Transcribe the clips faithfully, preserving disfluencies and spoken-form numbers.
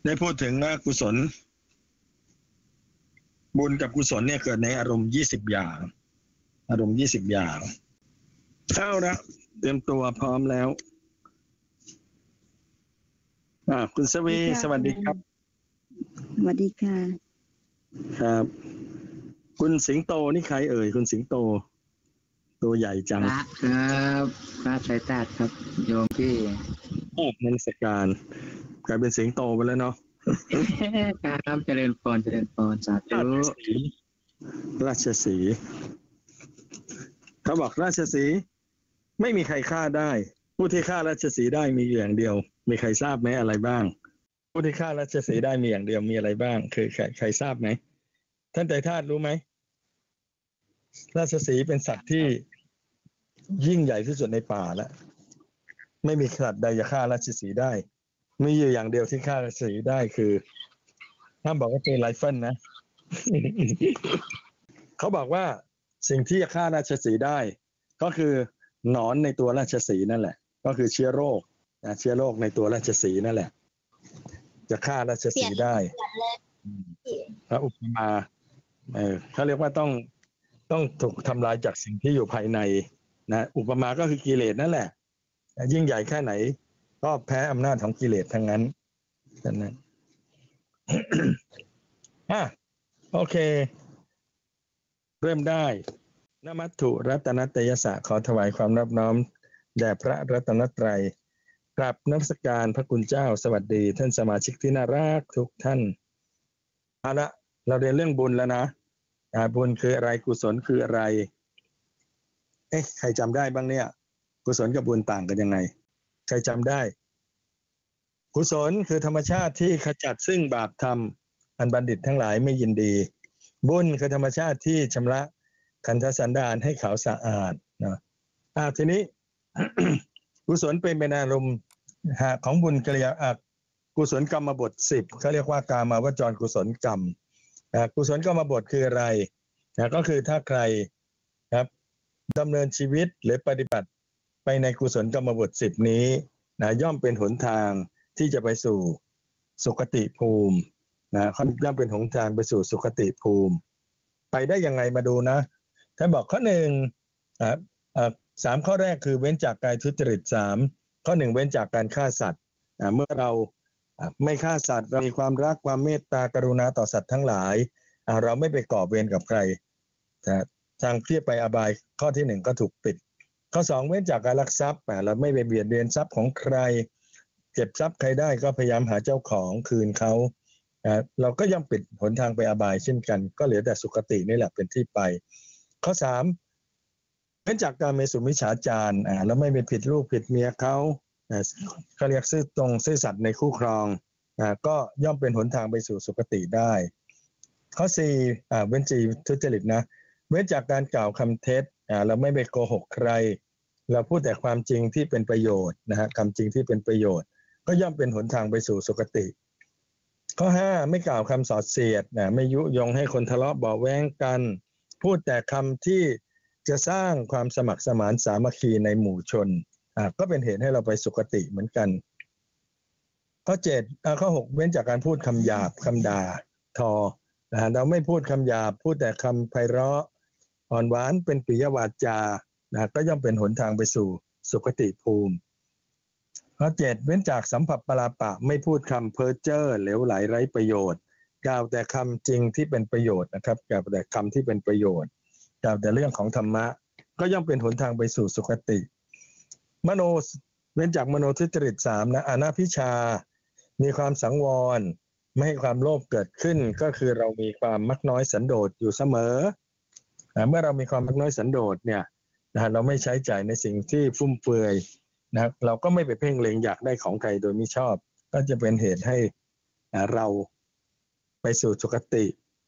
ได้พูดถึงว่ากุศลบุญกับกุศลเนี่ยเกิดในอารมณ์ยี่สิบอย่างอารมณ์ยี่สิบอย่างเอาละเตรียมตัวพร้อมแล้วอ่าคุณสวีสวัสดีครับสวัสดีค่ะครับคุณสิงโตนี่ใครเอ่ยคุณสิงโตตัวใหญ่จังครับพระสายตาครับโยมพี่ออกนันสการกลายเป็นสิงโตไปแล้วเนาะครับเจริญพรเจริญพรสาธุราชสีห์เขาบอกราชสีห์ไม่มีใครฆ่าได้ผู้ที่ฆ่าราชสีห์ได้มีอย่างเดียวมีใครทราบไหมอะไรบ้างผู้ที่ฆ่าราชสีห์ได้มีอย่างเดียวมีอะไรบ้างคือใครใครทราบไหมท่านไตรธาตุรู้ไหมราชสีห์เป็นสัตว์ที่ยิ่งใหญ่ที่สุดในป่าแล้วไม่มีสัตว์ใดจะฆ่าราชสีห์ได้มีอยู่อย่างเดียวที่ฆ่าราชสีห์ได้คือห้ามบอกว่าเป็นไรเฟิลนะ เขาบอกว่าสิ่งที่จะฆ่าราชสีห์ได้ก็คือหนอนในตัวราชสีห์นั่นแหละก็คือเชื้อโรคนะเชื้อโรคในตัวราชสีห์นั่นแหละจะฆ่าราชสีห์ได้พระอุปมาเออเขาเรียกว่าต้องต้องถูกทำลายจากสิ่งที่อยู่ภายในนะอุปมาก็คือกิเลสนั่นแหละยิ่งใหญ่แค่ไหนก็แพ้อำนาจของกิเลสทั้งนั้นนั่น อ่ะโอเคเริ่มได้นมัตถุรัตนตยสะขอถวายความนอบน้อมแด่พระรัตนตรัยกราบนมัสการพระคุณเจ้าสวัสดีท่านสมาชิกที่น่ารักทุกท่านเอาละเราเรียนเรื่องบุญแล้วนะบุญคืออะไรกุศลคืออะไรเอ๊ะใครจำได้บ้างเนี่ยกุศลกับบุญต่างกันยังไงใครจำได้กุศลคือธรรมชาติที่ขจัดซึ่งบาปธรรมอันบัณฑิตทั้งหลายไม่ยินดีบุญคือธรรมชาติที่ชำระขันธสันดานให้ขาวสะอาดนะอ่าทีนี้ กุศลเป็นเป็นอารมณ์ของบุญกิริยากุศลกรรมบทสิบเขาเรียกว่ากามาวจรกุศลกรรมกุศลกรรมบทคืออะไรนะก็คือถ้าใครครับดำเนินชีวิตหรือปฏิบัติไปในกุศลกรรมบทสิบนี้นะย่อมเป็นหนทางที่จะไปสู่สุคติภูมินะย่อมเป็นหนทางไปสู่สุคติภูมิไปได้ยังไงมาดูนะท่านบอกข้อหนึ่งอ่าสามข้อแรกคือเว้นจากกายทุจริตสามข้อหนึ่งเว้นจากการฆ่าสัตว์เมื่อเราไม่ฆ่าสัตว์เรามีความรักความเมตตากรุณาต่อสัตว์ทั้งหลายเราไม่ไปก่อเวรกับใครทางที่ไปอบายข้อที่หนึ่งก็ถูกปิดข้อสองเว้นจากการลักทรัพย์เราไม่ไปเบียดเบียนทรัพย์ของใครเก็บทรัพย์ใครได้ก็พยายามหาเจ้าของคืนเขาเราก็ย่อมปิดหนทางไปอบายเช่นกันก็เหลือแต่สุคตินี่แหละเป็นที่ไปข้อสามเว้นจากการเมสุมิจฉาจารเราไม่ไปผิดลูกผิดเมียเขาเขาเรียกซื่อตรงซื่อสัตย์ในคู่ครองก็ย่อมเป็นหนทางไปสู่สุคติได้ข้อสี่เว้นจากทุจริตนะเว้นจากการกล่าวคำเท็จเราไม่ไปโกหกใครเราพูดแต่ความจริงที่เป็นประโยชน์นะฮะคำจริงที่เป็นประโยชน์ก็ย่อมเป็นหนทางไปสู่สุคติข้อห้าไม่กล่าวคำส่อเสียดนะไม่ยุยงให้คนทะเลาะเบาะแว้งกันพูดแต่คำที่จะสร้างความสมัครสมานสามัคคีในหมู่ชนอ่าก็เป็นเหตุให้เราไปสุคติเหมือนกันข้อเจ็ดอ่าข้อหกเว้นจากการพูดคำหยาบคำด่าทอนะเราไม่พูดคำหยาบพูดแต่คำไพเราะอ่อนหวานเป็นปิยวาจานะก็ย่อมเป็นหนทางไปสู่สุคติภูมิข้อเจ็ดเว้นจากสัมผัสปราปะไม่พูดคำเพ้อเจ้อเหลวไหลไร้ประโยชน์กล่าวแต่คำจริงที่เป็นประโยชน์นะครับกล่าวแต่คำที่เป็นประโยชน์กล่าวแต่เรื่องของธรรมะก็ย่อมเป็นหนทางไปสู่สุคติมโนเว้นจากมโนทุจริตสามนะอนาภิชามีความสังวรไม่ให้ความโลภเกิดขึ้นก็คือเรามีความมักน้อยสันโดษอยู่เสมอเมื่อเรามีความมักน้อยสันโดษเนี่ยนะเราไม่ใช้จ่ายในสิ่งที่ฟุ่มเฟือยนะเราก็ไม่ไปเพ่งเล็งอยากได้ของใครโดยไม่ชอบก็จะเป็นเหตุให้เราไปสู่สุคติ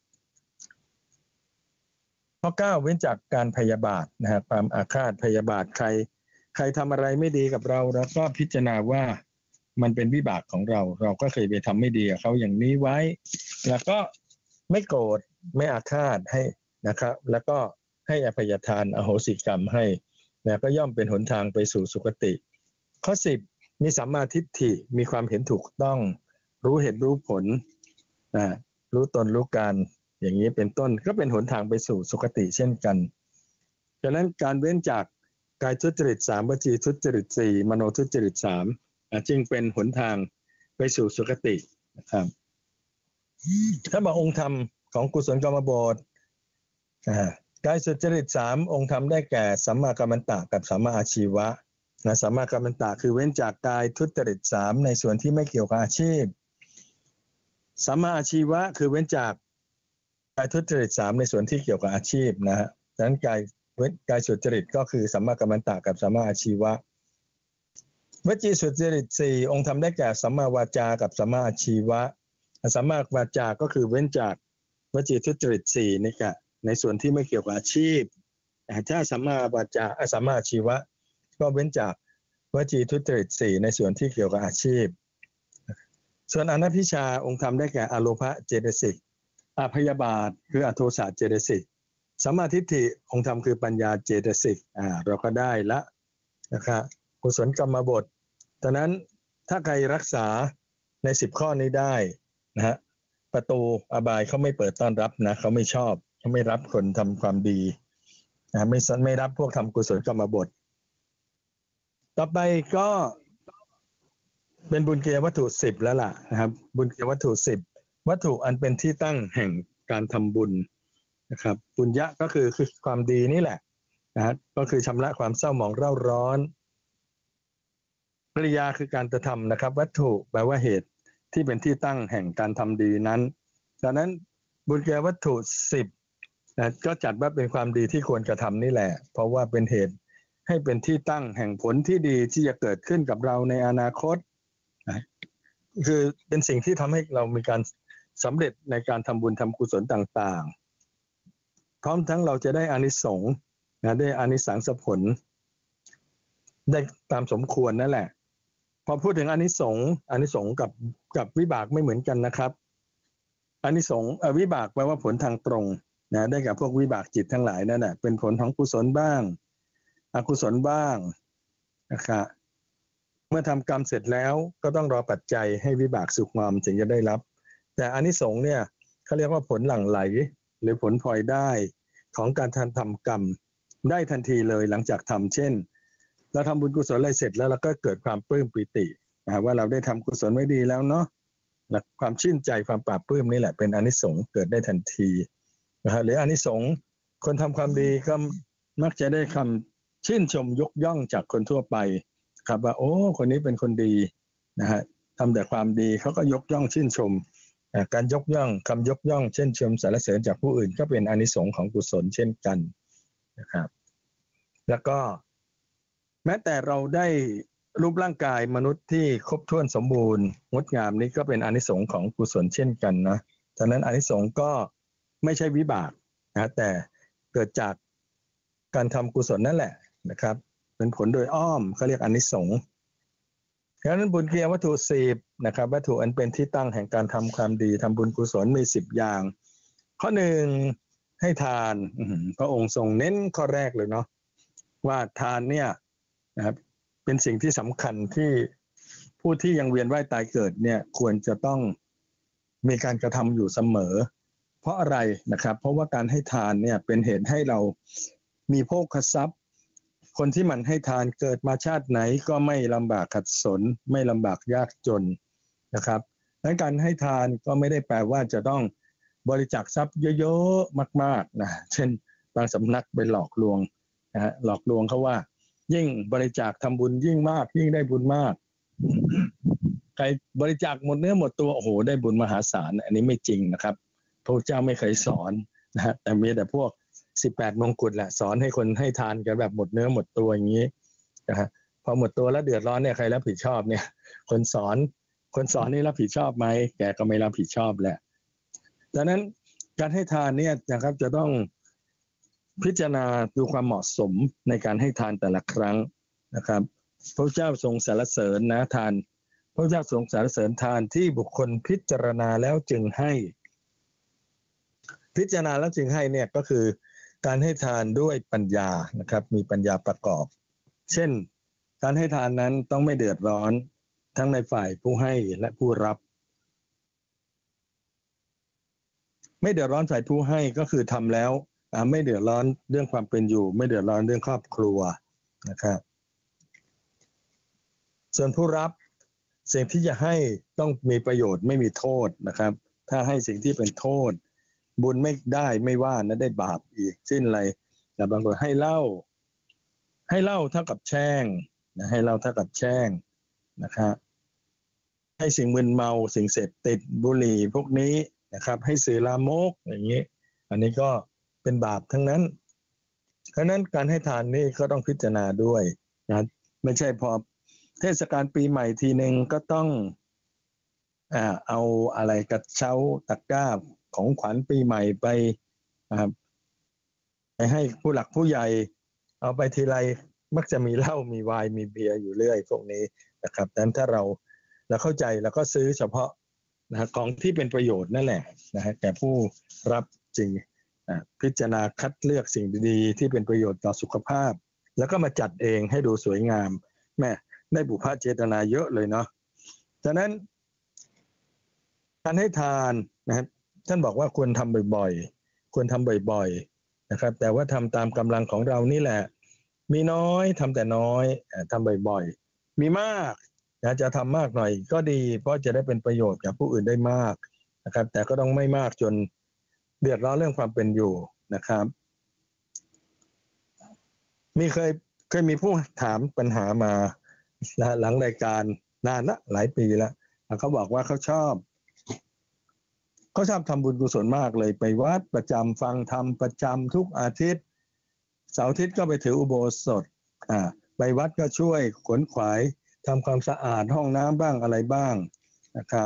ข้อเก้าเว้นจากการพยาบาทนะฮะความอาฆาตพยาบาทใครใครทำอะไรไม่ดีกับเราแล้วก็พิจารณาว่ามันเป็นวิบากของเราเราก็เคยไปทำไม่ดีกับเขาอย่างนี้ไว้แล้วก็ไม่โกรธไม่อาฆาตให้นะครับแล้วก็ให้อภัยทานอโหสิกรรมให้นะก็ย่อมเป็นหนทางไปสู่สุคติข้อสิบมีสัมมาทิฏฐิมีความเห็นถูกต้องรู้เหตุรู้ผลนะรู้ตนรู้การอย่างนี้เป็นต้นก็เป็นหนทางไปสู่สุคติเช่นกันฉะนั้นการเว้นจากกายทุจริตสามวจีทุจริตสี่มโนทุจริตสามจึงเป็นหนทางไปสู่สุคตินะครับถ้าบอกองค์ธรรมของกุศลกรรมบทกายสุจริตสามองค์ธรรมได้แก่สัมมากัมมันตะกับสัมมาอาชีวะนะสัมมากัมมันตะคือเว้นจากกายทุจริตสามในส่วนที่ไม่เกี่ยวกับอาชีพสัมมาอาชีวะคือเว้นจากกายทุจริตสามในส่วนที่เกี่ยวกับอาชีพนะฮะดังนั้นกายเว้นกายสุจริตก็คือสัมมากัมมันตะกับสัมมาอาชีวะวจีสุจริตสี่องค์ธรรมได้แก่สัมมาวาจากับสัมมาอาชีวะสัมมาวาจาก็คือเว้นจากวจีทุจริตสี่นี่ค่ะในส่วนที่ไม่เกี่ยวกับอาชีพถ้าสัมมาวาจาสัมมาอาชีวะก็เว้นจากวจีทุจริตสี่ในส่วนที่เกี่ยวกับอาชีพส่วนอนัพพิชาองค์ธรรมได้แก่อโลภะเจตสิกอพยาบาทคืออโทสะเจตสิกสัมมาทิฏฐิองค์ธรรมคือปัญญาเจตสิกอ่าเราก็ได้ละนะครับกุศลกรรมบทดังนั้นถ้าใครรักษาในสิบข้อนี้ได้นะฮะประตูอบายเขาไม่เปิดต้อนรับนะเขาไม่ชอบเขาไม่รับคนทำความดีนะไม่ไม่รับพวกทำกุศลกรรมบทต่อไปก็เป็นบุญเกียรวัตถุสิบแล้วล่ะนะครับบุญเกียรวัตถุสิบวัตถุอันเป็นที่ตั้งแห่งการทำบุญนะครับบุญยะก็คือคือความดีนี่แหละนะฮะก็คือชำระความเศร้าหมองเร่าร้อนปริยาคือการกระทำนะครับวัตถุแปลว่าเหตุที่เป็นที่ตั้งแห่งการทำดีนั้นดังนั้นบุญเกียรวัตถุสิบนะก็จัดว่าเป็นความดีที่ควรกระทำนี่แหละเพราะว่าเป็นเหตุให้เป็นที่ตั้งแห่งผลที่ดีที่จะเกิดขึ้นกับเราในอนาคตนะคือเป็นสิ่งที่ทำให้เรามีการสำเร็จในการทำบุญทำกุศลต่างๆพร้อมทั้งเราจะได้อานิสงส์นะได้อานิสังสผลได้ตามสมควรนั่นแหละพอพูดถึงอานิสงส์อานิสงส์กับกับวิบากไม่เหมือนกันนะครับอานิสงส์วิบากแปลว่าผลทางตรงนะได้กับพวกวิบากจิตทั้งหลายนั่นแหละเป็นผลของกุศลบ้างอกุศลบ้างนะครับเมื่อทำกรรมเสร็จแล้วก็ต้องรอปัจจัยให้วิบากสุขงอมถึงจะได้รับแต่อานิสงส์เนี่ยเขาเรียกว่าผลหลั่งไหลหรือผลพลอยได้ของการทำกรรมได้ทันทีเลยหลังจากทำเช่นเราทำบุญกุศลอะไรเสร็จแล้วเราก็เกิดความปลื้มปิตินะว่าเราได้ทำกุศลไว้ดีแล้วเนาะความชื่นใจความปราบปลื้มนี่แหละเป็นอานิสงส์เกิดได้ทันทีนะฮะหรืออานิสงส์คนทำความดีก็มักจะได้คำชื่นชมยกย่องจากคนทั่วไปครับว่าโอ้คนนี้เป็นคนดีนะฮะทำแต่ความดีเขาก็ยกย่องชื่นชมการยกย่องคำยกย่องเช่นชมสรรเสริญจากผู้อื่นก็เป็นอานิสงส์ของกุศลเช่นกันนะครับแล้วก็แม้แต่เราได้รูปร่างกายมนุษย์ที่ครบถ้วนสมบูรณ์งดงามนี้ก็เป็นอานิสงส์ของกุศลเช่นกันนะฉะนั้นอานิสงส์ก็ไม่ใช่วิบากนะแต่เกิดจากการทำกุศลนั่นแหละนะครับเป็นผลโดยอ้อมเขาเรียกอานิสงส์ฉะนั้นบุญเกียรวัตถุสิบนะครับวัตถุอันเป็นที่ตั้งแห่งการทำความดีทำบุญกุศลมีสิบอย่างข้อหนึ่งให้ทานพระองค์ทรงเน้นข้อแรกเลยเนาะว่าทานเนี่ยนะครับเป็นสิ่งที่สำคัญที่ผู้ที่ยังเวียนว่ายตายเกิดเนี่ยควรจะต้องมีการกระทำอยู่เสมอเพราะอะไรนะครับเพราะว่าการให้ทานเนี่ยเป็นเหตุให้เรามีโภคทรัพย์คนที่มันให้ทานเกิดมาชาติไหนก็ไม่ลำบากขัดสนไม่ลำบากยากจนนะครับดังนั้นการให้ทานก็ไม่ได้แปลว่าจะต้องบริจาคทรัพย์เยอะๆมากๆนะเช่นบางสำนักไปหลอกลวงนะฮะหลอกลวงเขาว่ายิ่งบริจาคทำบุญยิ่งมากยิ่งได้บุญมากใครบริจาคหมดเนื้อหมดตัวโอ้โหได้บุญมหาศาลอันนี้ไม่จริงนะครับพระเจ้าไม่เคยสอนนะฮะแต่มีแต่พวกสิบแปดมงกุฎแหละสอนให้คนให้ทานกันแบบหมดเนื้อหมดตัวอย่างนี้นะฮะพอหมดตัวแล้วเดือดร้อนเนี่ยใครรับผิดชอบเนี่ยคนสอนคนสอนนี่รับผิดชอบไหมแกก็ไม่รับผิดชอบแหละดังนั้นการให้ทานเนี่ยนะครับจะต้องพิจารณาดูความเหมาะสมในการให้ทานแต่ละครั้งนะครับพระเจ้าทรงสรรเสริญนะทานพระเจ้าทรงสรรเสริญทานที่บุคคลพิจารณาแล้วจึงให้พิจารณาแล้วจึงให้เนี่ยก็คือการให้ทานด้วยปัญญานะครับมีปัญญาประกอบเช่นการให้ทานนั้นต้องไม่เดือดร้อนทั้งในฝ่ายผู้ให้และผู้รับไม่เดือดร้อนฝ่ายผู้ให้ก็คือทำแล้วไม่เดือดร้อนเรื่องความเป็นอยู่ไม่เดือดร้อนเรื่องครอบครัวนะครับส่วนผู้รับสิ่งที่จะให้ต้องมีประโยชน์ไม่มีโทษนะครับถ้าให้สิ่งที่เป็นโทษบุญไม่ได้ไม่ว่านะได้บาปอีกสิ้นอะไรแต่บางคนให้เหล้าให้เหล้าเท่ากับแช่งนะให้เหล้าเท่ากับแช่งนะครับให้สิ่งมึนเมาสิ่งเสพติดบุหรี่พวกนี้นะครับให้สื่อลามกอย่างนี้อันนี้ก็เป็นบาปทั้งนั้นเพราะนั้นการให้ทานนี่ก็ต้องพิจารณาด้วยนะไม่ใช่พอเทศกาลปีใหม่ทีหนึ่งก็ต้องอ่าเอาอะไรกระเช้าตะกร้าของขวัญปีใหม่ไปนะครับไปให้ผู้หลักผู้ใหญ่เอาไปทีไรมักจะมีเหล้ามีไวน์มีเบียร์อยู่เรื่อยพวกนี้นะครับดังนั้นถ้าเราเราเข้าใจแล้วก็ซื้อเฉพาะนะของที่เป็นประโยชน์นั่นแหละนะฮะแก่ผู้รับจริงพิจารณาคัดเลือกสิ่งดีๆที่เป็นประโยชน์ต่อสุขภาพแล้วก็มาจัดเองให้ดูสวยงามแม่ได้บุพเจตนาเยอะเลยเนาะฉะนั้นการให้ทานนะครับท่านบอกว่าควรทำบ่อยๆควรทำบ่อยๆนะครับแต่ว่าทำตามกำลังของเรานี่แหละมีน้อยทำแต่น้อยทำบ่อยๆมีมากนะจะทำมากหน่อยก็ดีเพราะจะได้เป็นประโยชน์กับผู้อื่นได้มากนะครับแต่ก็ต้องไม่มากจนเดือดร้อนเรื่องความเป็นอยู่นะครับมีเคยเคยมีผู้ถามปัญหามาหลังรายการนานละหลายปีแล้วเขาบอกว่าเขาชอบเขาชอบทำบุญกุศลมากเลยไปวัดประจำฟังธรรมประจำทุกอาทิตย์เสาร์อาทิตย์ก็ไปถืออุโบสถอ่าไปวัดก็ช่วยขวนขวายทำความสะอาดห้องน้ำบ้างอะไรบ้างนะครับ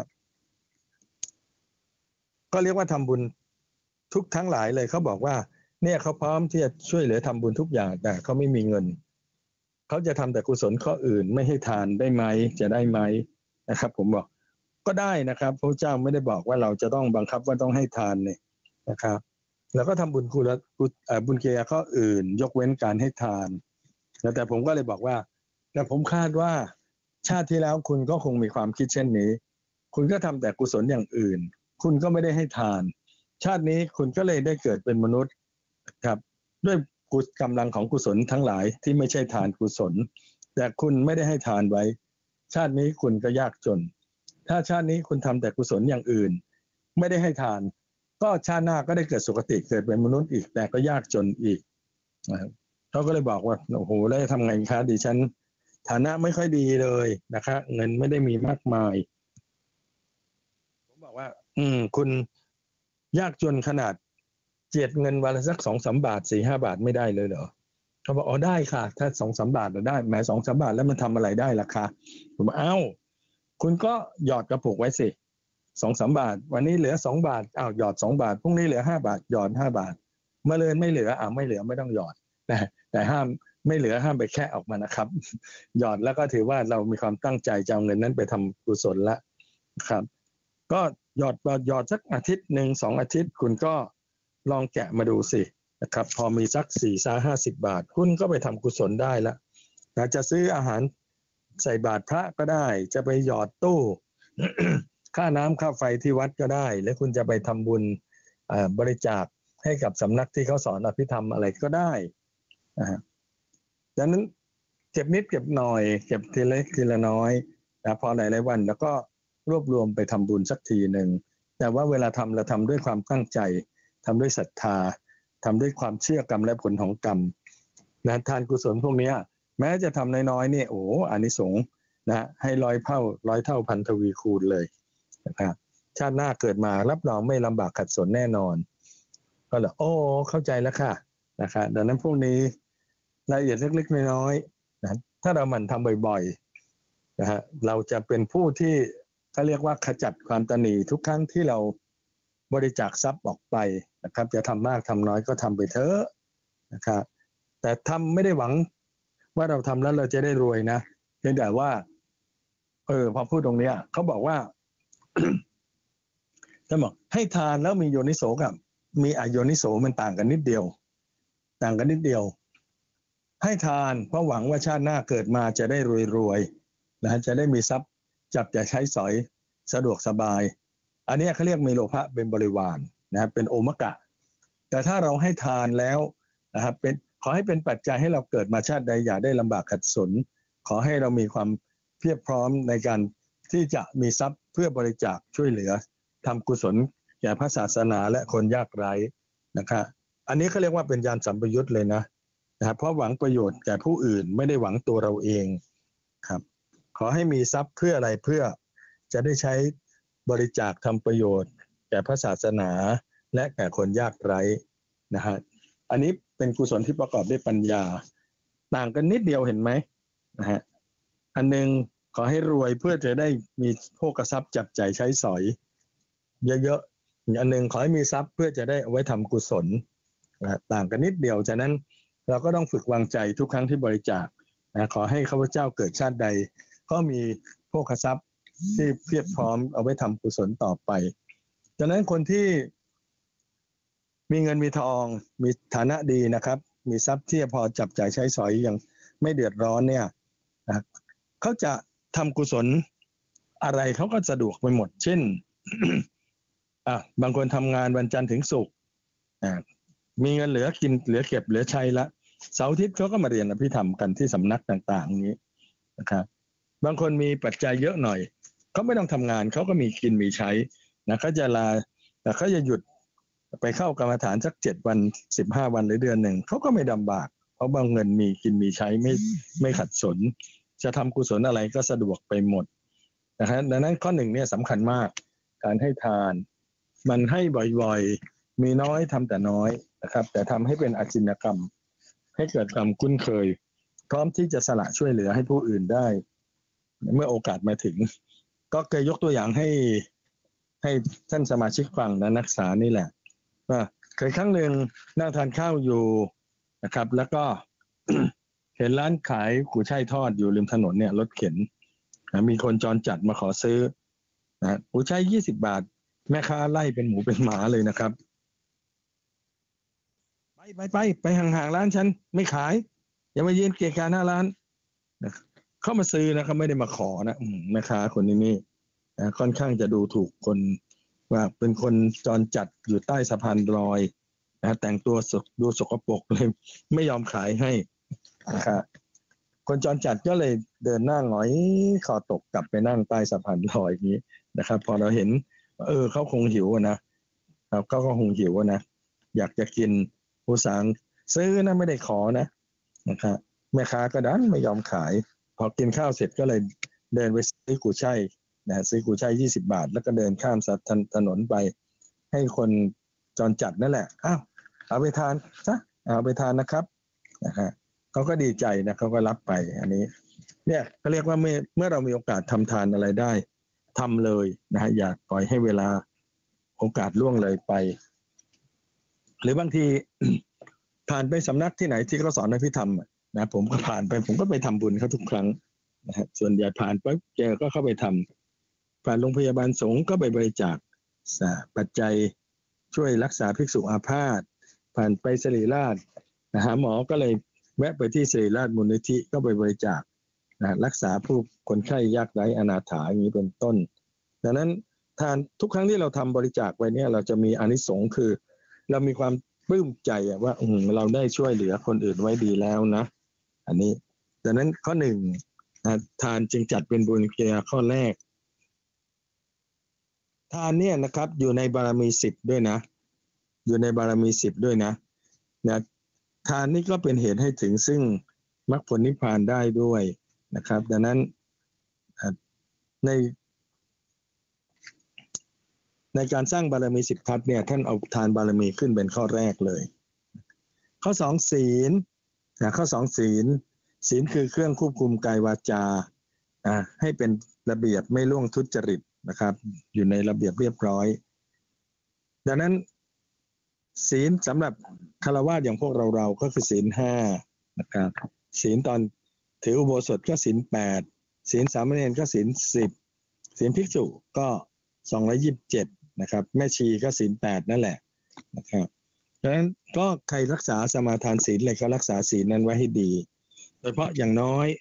ก็เรียกว่าทำบุญทุกทั้งหลายเลยเขาบอกว่าเนี่ยเขาพร้อมที่จะช่วยเหลือทำบุญทุกอย่างแต่เขาไม่มีเงินเขาจะทำแต่กุศลข้ออื่นไม่ให้ทานได้ไหมจะได้ไหมนะครับผมบอกก็ได้นะครับพระเจ้าไม่ได้บอกว่าเราจะต้องบังคับว่าต้องให้ทานเนี่ยนะครับแล้วก็ทำบุญกุศลบุญกิริยาข้ออื่นยกเว้นการให้ทานแต่ผมก็เลยบอกว่าแต่ผมคาดว่าชาติที่แล้วคุณก็คงมีความคิดเช่นนี้คุณก็ทำแต่กุศลอย่างอื่นคุณก็ไม่ได้ให้ทานชาตินี้คุณก็เลยได้เกิดเป็นมนุษย์ครับด้วยกำลังของกุศลทั้งหลายที่ไม่ใช่ทานกุศลแต่คุณไม่ได้ให้ทานไว้ชาตินี้คุณก็ยากจนถ้าชาตินี้คุณทำแต่กุศลอย่างอื่นไม่ได้ให้ทานก็ชาติหน้าก็ได้เกิดสุคติเกิดเป็นมนุษย์อีกแต่ก็ยากจนอีกนะครับเขาก็เลยบอกว่าโอ้โหแล้วทำไงคะดิฉันฐานะไม่ค่อยดีเลยนะครับเงินไม่ได้มีมากมายผมบอกว่าอืมคุณยากจนขนาดเจียดเงินวันละสักสองสามบาทสี่ห้าบาทไม่ได้เลยเหรอเขาบอกอ๋อได้ค่ะถ้าสองสามบาทเราได้แม้สองสามบาทแล้วมันทำอะไรได้ล่ะคะผมบอกเอ้าคุณก็หยอดกระปุกไว้สิสองสามบาทวันนี้เหลือสองบาทอ้าวหยอดสองบาทพรุ่งนี้เหลือห้าบาทหยอดห้าบาทมะรืนไม่เหลืออ้าวไม่เหลือไม่ต้องหยอดแต่แต่ห้ามไม่เหลือห้ามไปแค่ออกมานะครับหยอดแล้วก็ถือว่าเรามีความตั้งใจจะเอาเงินนั้นไปทำกุศลละครับก็หยอดหยอดสักอาทิตย์หนึ่งสองอาทิตย์คุณก็ลองแกะมาดูสินะครับพอมีสักสี่สาห้าสิบบาทคุณก็ไปทำกุศลได้แล้วนะจะซื้ออาหารใส่บาตรพระก็ได้จะไปหยอดตู้ ค่าน้ำค่าไฟที่วัดก็ได้หรือคุณจะไปทำบุญบริจาคให้กับสำนักที่เขาสอนอภิธรรมอะไรก็ได้นะฮะดังนั้นเก็บนิดเก็บหน่อยเก็บทีเล็กทีละน้อยนะพอหลายๆวันแล้วก็รวบรวมไปทำบุญสักทีหนึ่งแต่ว่าเวลาทำเราทำด้วยความตั้งใจทำด้วยศรัทธาทำด้วยความเชื่อกรรมและผลของกรรมนะทานกุศลพวกนี้แม้จะทำน้อยๆนี่โอ้อานิสงส์นะให้ร้อยเท่าร้อยเท่าพันทวีคูณเลยนะครับชาติหน้าเกิดมารับรองไม่ลำบากขัดสนแน่นอนก็เลยโอ้เข้าใจแล้วค่ะนะครับดังนั้นพวกนี้รายละเอียดเล็กๆน้อยๆนะถ้าเราหมั่นทำบ่อยๆนะฮะเราจะเป็นผู้ที่เขาเรียกว่าขจัดความตนีทุกครั้งที่เราบริจาคทรัพย์ออกไปนะครับจะทำมากทำน้อยก็ทำไปเถอะนะครับแต่ทำไม่ได้หวังว่าเราทำแล้วเราจะได้รวยนะเพียงแต่ว่าเออพอพูดตรงนี้เขาบอกว่า ท่านบอกให้ทานแล้วมีโยนิโสกับมีอโยนิโสมันต่างกันนิดเดียวต่างกันนิดเดียวให้ทานเพราะหวังว่าชาติหน้าเกิดมาจะได้รวยๆนะจะได้มีทรัพย์จับจะใช้สอยสะดวกสบายอันนี้เขาเรียกมีโลภะเป็นบริวารนะครับเป็นโอมกะแต่ถ้าเราให้ทานแล้วนะครับเป็นขอให้เป็นปัจจัยให้เราเกิดมาชาติใดอย่าได้ลำบากขัดสนขอให้เรามีความเพียบพร้อมในการที่จะมีทรัพย์เพื่อบริจาคช่วยเหลือทำกุศลแก่พระศาสนาและคนยากไร้นะครับอันนี้เขาเรียกว่าเป็นญาณสัมปยุตเลยนะนะครับเพราะหวังประโยชน์แก่ผู้อื่นไม่ได้หวังตัวเราเองครับขอให้มีทรัพย์เพื่ออะไรเพื่อจะได้ใช้บริจาคทำประโยชน์แก่พระศาสนาและแก่คนยากไร้นะฮะอันนี้เป็นกุศลที่ประกอบด้วยปัญญาต่างกันนิดเดียวเห็นไหมนะฮะอันนึงขอให้รวยเพื่อจะได้มีโภคทรัพย์จับจ่ายใช้สอยเยอะๆอันนึงขอให้มีทรัพย์เพื่อจะได้เอาไว้ทำกุศลนะต่างกันนิดเดียวฉะนั้นเราก็ต้องฝึกวางใจทุกครั้งที่บริจาคนะขอให้ข้าพเจ้าเกิดชาติใดก็มีโภคทรัพย์ที่เพียบพร้อมเอาไว้ทำกุศลต่อไปฉะนั้นคนที่มีเงินมีทองมีฐานะดีนะครับมีทรัพย์ที่พอจับจ่ายใช้สอยยังไม่เดือดร้อนเนี่ยนะเขาจะทำกุศลอะไรเขาก็สะดวกไปหมดเช่น อ่ะบางคนทำงานวันจันทร์ถึงศุกร์อ่ะมีเงินเหลือกินเหลือเก็บเหลือใช้ละเสาร์อาทิตย์เขาก็มาเรียนอภิธรรมกันที่สำนักต่างๆนี้นะครับบางคนมีปัจจัยเยอะหน่อยเขาไม่ต้องทำงานเขาก็มีกินมีใช้นะเขาจะลาแต่เขาจะหยุดไปเข้ากรรมฐานสักเจ็ดวันสิบห้าวันหรือเดือนหนึ่งเขาก็ไม่ลำบากเพราะบางเงินมีกินมีใช้ไม่ไม่ขัดสนจะทำกุศลอะไรก็สะดวกไปหมดนะครับดังนั้นข้อหนึ่งเนี่ยสำคัญมากการให้ทานมันให้บ่อยๆมีน้อยทำแต่น้อยนะครับแต่ทำให้เป็นอาชีพกรรมให้เกิดความคุ้นเคยพร้อมที่จะสละช่วยเหลือให้ผู้อื่นได้เมื่อโอกาสมาถึงก็เคยยกตัวอย่างให้ให้ท่านสมาชิกฟังนะนักศึกษานี่แหละว่าเคยครั้งหนึ่งนั่งทานข้าวอยู่นะครับแล้วก็ เห็นร้านขายกุยช่ายทอดอยู่ริมถนนเนี่ยรถเข็นมีคนจรจัดมาขอซื้อนะกุยช่ายยี่สิบบาทแม่ค้าไล่เป็นหมูเป็นหมาเลยนะครับไปไปไปไปห่างๆร้านฉันไม่ขายอย่ามายืนเกะกะหน้าร้านนะเข้ามาซื้อนะเขาไม่ได้มาขอนะแม่ค้าคนนี้นี่นะค่อนข้างจะดูถูกคนว่าเป็นคนจรจัดอยู่ใต้สะพานลอยนะแต่งตัวดูสกปรกเลยไม่ยอมขายให้นะครับคนจรจัดก็เลยเดินหน้าหงอยคอตกกลับไปนั่งใต้สะพานลอยอย่างนี้นะครับพอเราเห็นเออเขาคงหิวนะครับเขาก็คงหิวนะอยากจะกินผู้สั่งซื้อนะไม่ได้ขอนะนะครับแม่ค้าก็ดันไม่ยอมขายพอกินข้าวเสร็จก็เลยเดินไปซื้อกุยช่ายนะซื้อกุยช่ายยี่สิบบาทแล้วก็เดินข้ามถนนไปให้คนจรจัดนั่นแหละอ้าวเอาไปทานซะเอาไปทานนะครับนะฮะเขาก็ดีใจนะเขาก็รับไปอันนี้เนี่ยเขาเรียกว่าเมื่อเมื่อเรามีโอกาสทำทานอะไรได้ทำเลยนะฮะอย่าปล่อยให้เวลาโอกาสล่วงเลยไปหรือบางที ผ่านไปสำนักที่ไหนที่เขาสอนอภิธรรมนะผมก็ผ่านไปผมก็ไปทำบุญเขาทุกครั้งนะฮะส่วนใหญ่ผ่านไปเจอก็เข้าไปทำผ่านโรงพยาบาลสงฆ์ก็ไปบริจาคปัจจัยช่วยรักษาภิกษุอาพาธผ่านไปศิริราชนะหาหมอก็เลยแวะไปที่ศิริราชมูลนิธิก็ไปบริจาคนะรักษาผู้คนไข้ยากไร้อนาถาอย่างนี้เป็นต้นดังนั้นทานทุกครั้งที่เราทำบริจาคไปเนี่ยเราจะมีอานิสงส์คือเรามีความปลื้มใจว่าอืมเราได้ช่วยเหลือคนอื่นไว้ดีแล้วนะอันนี้ดังนั้นข้อหนึ่งทานจึงจัดเป็นบุญกิริยาข้อแรกทานเนี่ยนะครับอยู่ในบารมีสิบด้วยนะอยู่ในบารมีสิบด้วยนะนะทานนี่ก็เป็นเหตุให้ถึงซึ่งมรรคผลนิพพานได้ด้วยนะครับดังนั้นในในการสร้างบารมีสิบทัศน์เนี่ยท่านเอาทานบารมีขึ้นเป็นข้อแรกเลยข้อสองศีลนะข้อสองศีลศีลคือเครื่องควบคุมกายวาจาอ่าให้เป็นระเบียบไม่ล่วงทุจริตนะครับอยู่ในระเบียบเรียบร้อยดังนั้นศีลสำหรับฆราวาสอย่างพวกเราเราก็คือศีลห้านะครับศีลตอนถืออุโบสถก็ศีลแปดศีลสามเณรก็ศีลสิบศีลภิกษุก็สองร้อยยี่สิบเจ็ดนะครับแม่ชีก็ศีลแปดนั่นแหละนะครับดังนั้นก็ใครรักษาสมาทานศีลอะไรก็รักษาศีลนั้นไว้ให้ดีโดยเฉพาะอย่างน้อย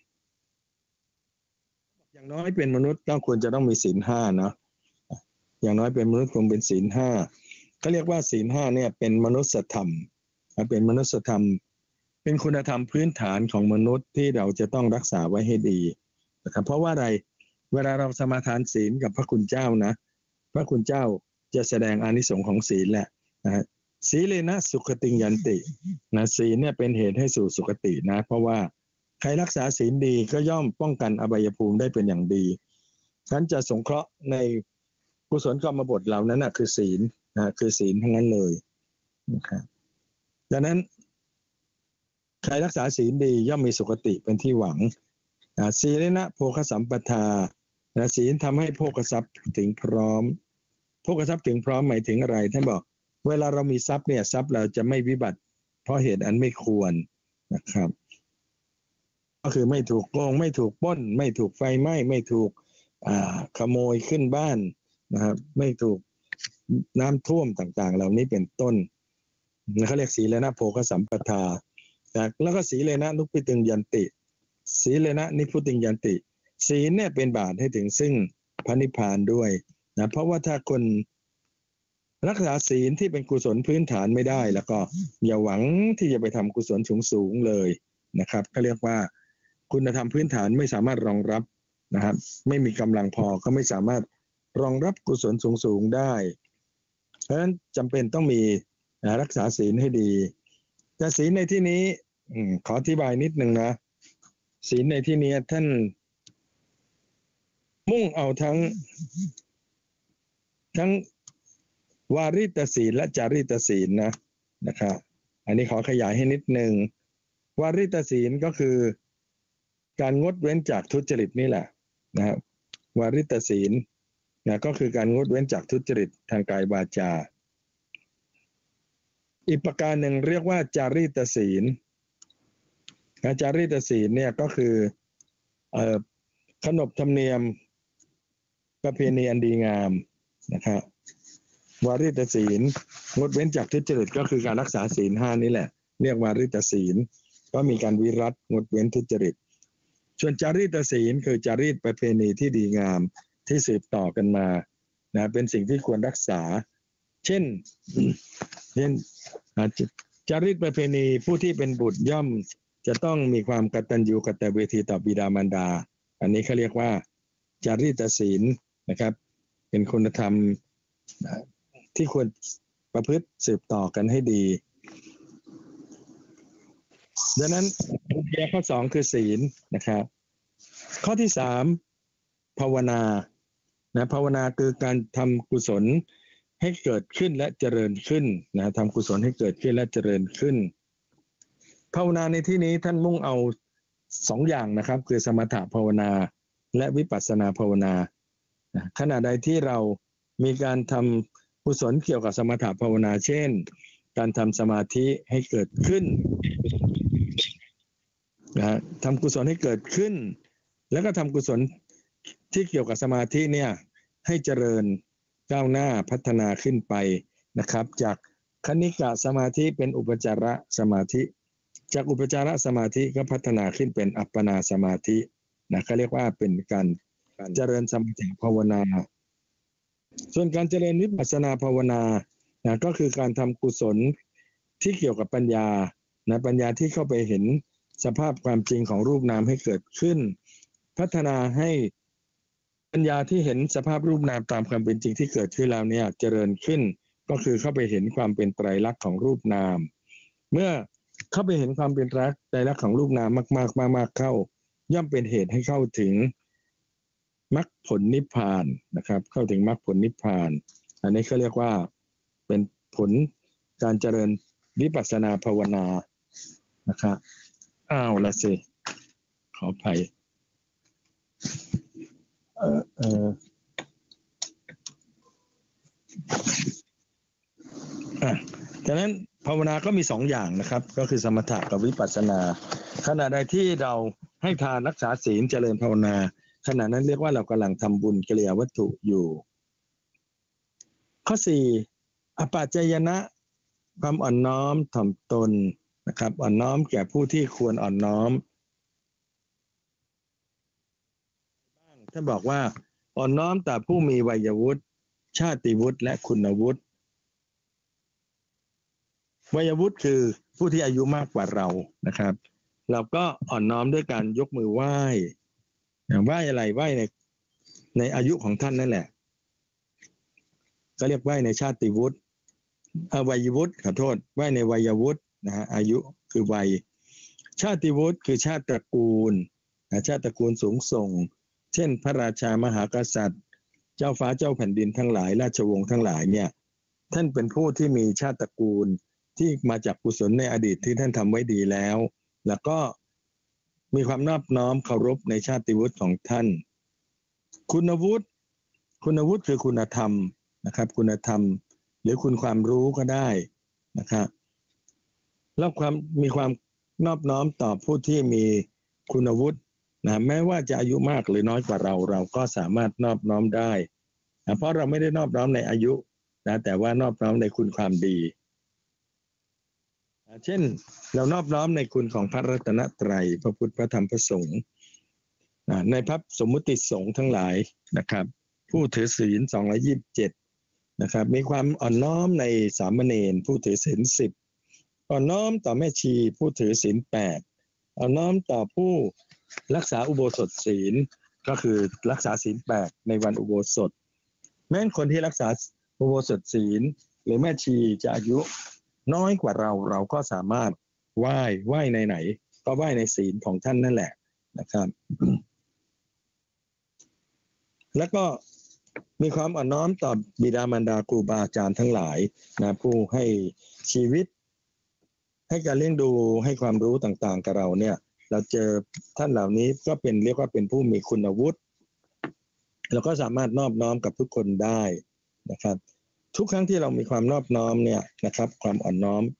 อย่างน้อยเป็นมนุษย์ก็ควรจะต้องมีศีลห้าเนาะอย่างน้อยเป็นมนุษย์ควรเป็นศีลห้าเขาเรียกว่าศีลห้าเนี่ยเป็นมนุษยธรรมเป็นมนุษยธรรมเป็นคุณธรรมพื้นฐานของมนุษย์ที่เราจะต้องรักษาไว้ให้ดีนะครับเพราะว่าอะไรเวลาเราสมาทานศีลกับพระคุณเจ้านะพระคุณเจ้าจะแสดงอานิสงส์ของศีลแหละนะศีเลนะสุขติยันตินะศีลเนี่ยเป็นเหตุให้สู่สุขตินะเพราะว่าใครรักษาศีลดีก็ย่อมป้องกันอบายภูมิได้เป็นอย่างดีฉะนั้นจะสงเคราะห์ในกุศลกรรมบทเหล่านั้นนะคือศีลนะคือศีลทั้งนั้นเลยนะครับดังนั้นใครรักษาศีลดีย่อมมีสุขติเป็นที่หวังศีลนะโภคสัมปทาศีลทำให้โภคทรัพย์ถึงพร้อมโภคทรัพย์ถึงพร้อมหมายถึงอะไรท่านบอกเวลาเรามีทรัพย์เนี่ยทรัพย์เราจะไม่วิบัติเพราะเหตุอันไม่ควรนะครับก็คือไม่ถูกโกงไม่ถูกปล้นไม่ถูกไฟไหม้ไม่ถูกขโมยขึ้นบ้านนะครับไม่ถูกน้ำท่วมต่างๆเหล่านี้เป็นต้นเขาเรียกศีลนะโภคสัมปทาแล้วก็ศีลนะนุปปิตึงยันติศีลนะนิพุติงยันติศีลเนี่ยเป็นบาตรให้ถึงซึ่งพระนิพพานด้วยนะเพราะว่าถ้าคนรักษาศีลที่เป็นกุศลพื้นฐานไม่ได้แล้วก็อย่าหวังที่จะไปทำกุศลสูงๆเลยนะครับเขาเรียกว่าคุณธรรมพื้นฐานไม่สามารถรองรับนะครับไม่มีกำลังพอก็ไม่สามารถรองรับกุศลสูงๆได้เพราะฉะนั้นจำเป็นต้องมีรักษาศีลให้ดีแต่ศีลในที่นี้ขออธิบายนิดนึงนะศีลในที่นี้ท่านมุ่งเอาทั้งทั้งวาริตศีลและจาริตศีลนะนะครับอันนี้ขอขยายให้นิดนึงวาริตศีลก็คือการงดเว้นจากทุจริตนี่แหละนะครับวาริตศีลนะก็คือการงดเว้นจากทุจริตทางกายวาจาอีกประการหนึ่งเรียกว่าจาริตศีลจาริตศีลเนี่ยก็คือขนบธรรมเนียมประเพณีอันดีงามนะครับวาริตศีลงดเว้นจากทุจริตก็คือการรักษาศีลห้านี่แหละเรียกวาริตศีลก็มีการวิรัติงดเว้นทุจริตส่วนจาริตศีลคือจารีตประเพณีที่ดีงามที่สืบต่อกันมานะเป็นสิ่งที่ควรรักษาเช่นเช่นจารีตประเพณีผู้ที่เป็นบุตรย่อมจะต้องมีความกตัญญูกตเวทีต่อบิดามารดาอันนี้เขาเรียกว่าจารีตศีลนะครับเป็นคุณธรรมที่ควรประพฤติสืบต่อกันให้ดีดังนั้นข้อสองคือศีลนะครับข้อที่สามภาวนานะภาวนาคือการทำกุศลให้เกิดขึ้นและเจริญขึ้นนะทำกุศลให้เกิดขึ้นและเจริญขึ้นภาวนาในที่นี้ท่านมุ่งเอาสองอย่างนะครับคือสมถะภาวนาและวิปัสสนาภาวนาขณะใดที่เรามีการทำกุศลเกี่ยวกับสมถะภาวนาเช่นการทำสมาธิให้เกิดขึ้นนะทำกุศลให้เกิดขึ้นแล้วก็ทำกุศลที่เกี่ยวกับสมาธิเนี่ยให้เจริญก้าวหน้าพัฒนาขึ้นไปนะครับจากคณิกะสมาธิเป็นอุปจารสมาธิจากอุปจารสมาธิก็พัฒนาขึ้นเป็นอัปปนาสมาธินะเขาเรียกว่าเป็นการเจริญสมาธิภาวนาส่วนการเจริญวิปัสสนาภาวนานะก็คือการทำกุศลที่เกี่ยวกับปัญญานะปัญญาที่เข้าไปเห็นสภาพความจริงของรูปนามให้เกิดขึ้นพัฒนาให้ปัญญาที่เห็นสภาพรูปนามตามความเป็นจริงที่เกิดขึ้นแล้วเนี่ยเจริญขึ้นก็คือเข้าไปเห็นความเป็นไตรลักษณ์ของรูปนามเมื่อเข้าไปเห็นความเป็นไตรลักษณ์ของรูปนามมากๆมากๆเข้าย่อมเป็นเหตุให้เข้าถึงมรรคผลนิพพานนะครับเข้าถึงมรรคผลนิพพานอันนี้เขาเรียกว่าเป็นผลการเจริญวิปัสสนาภาวนานะครับอ้าวละสิขออภัยเออเอออ่ะฉะนั้นภาวนาก็มีสองอย่างนะครับก็คือสมถะกับวิปัสสนาขณะใดที่เราให้ทานรักษาศีลเจริญภาวนาขณะนั้นเรียกว่าเรากำลังทำบุญกิริยาวัตถุอยู่ข้อสี่อปัจจยนะความอ่อนน้อมถ่อมตนนะครับอ่อนน้อมแก่ผู้ที่ควรอ่อนน้อมท่านบอกว่าอ่อนน้อมต่อผู้มีวัยวุฒิชาติวุฒิและคุณวุฒิวัยวุฒิคือผู้ที่อายุมากกว่าเรานะครับ เราก็อ่อนน้อมด้วยการยกมือไหว้ไหว้อะไรไหว้ในในอายุของท่านนั่นแหละก็เรียกไหว้ในชาติวุฒิวัยวุฒิขอโทษไหว้ในวัยวุฒินะฮะอายุคือวัยชาติวุฒิคือชาติตระกูลชาติตระกูลสูงส่งเช่นพระราชามหากษัตริย์เจ้าฟ้าเจ้าแผ่นดินทั้งหลายราชวงศ์ทั้งหลายเนี่ยท่านเป็นผู้ที่มีชาติตระกูลที่มาจากกุศลในอดีตที่ท่านทำไว้ดีแล้วแล้วก็มีความนอบน้อมเคารพในชาติวุฒิของท่านคุณวุฒิคุณวุฒิคือคุณธรรมนะครับคุณธรรมหรือคุณความรู้ก็ได้นะครับแล้วความมีความนอบน้อมต่อผู้ที่มีคุณวุฒินะแม้ว่าจะอายุมากหรือน้อยกว่าเราเราก็สามารถนอบน้อมได้นะเพราะเราไม่ได้นอบน้อมในอายุนะแต่ว่านอบน้อมในคุณความดีเช่นเรานอบน้อมในคุณของพระรัตนตรัยพระพุทธพระธรรมพระสงฆ์ในพระสมมุติสงฆ์ทั้งหลายนะครับผู้ถือศีลสองร้อยยี่สิบเจ็ดนะครับมีความอ่อนน้อมในสามเณรผู้ถือศีลสิบอ่อนน้อมต่อแม่ชีผู้ถือศีลแปดอ่อนน้อมต่อผู้รักษาอุโบสถศีลก็คือรักษาศีลแปดในวันอุโบสถแม้คนที่รักษาอุโบสถศีลหรือแม่ชีจะอายุน้อยกว่าเราเราก็สามารถไหว้ไหว้ในไหนก็ไหว้ในศีลของท่านนั่นแหละนะครับแล้วก็มีความอ่อนน้อมต่อบิดามารดาครูบาอาจารย์ทั้งหลายนะผู้ให้ชีวิตให้การเลี้ยงดูให้ความรู้ต่างๆกับเราเนี่ยเราเจอท่านเหล่านี้ก็เป็นเรียกว่าเป็นผู้มีคุณวุฒิเราก็สามารถนอบน้อมกับทุกคนได้นะครับทุกครั้งที่เรามีความนอบน้อมเนี่ยนะครับความอ่อนน้อม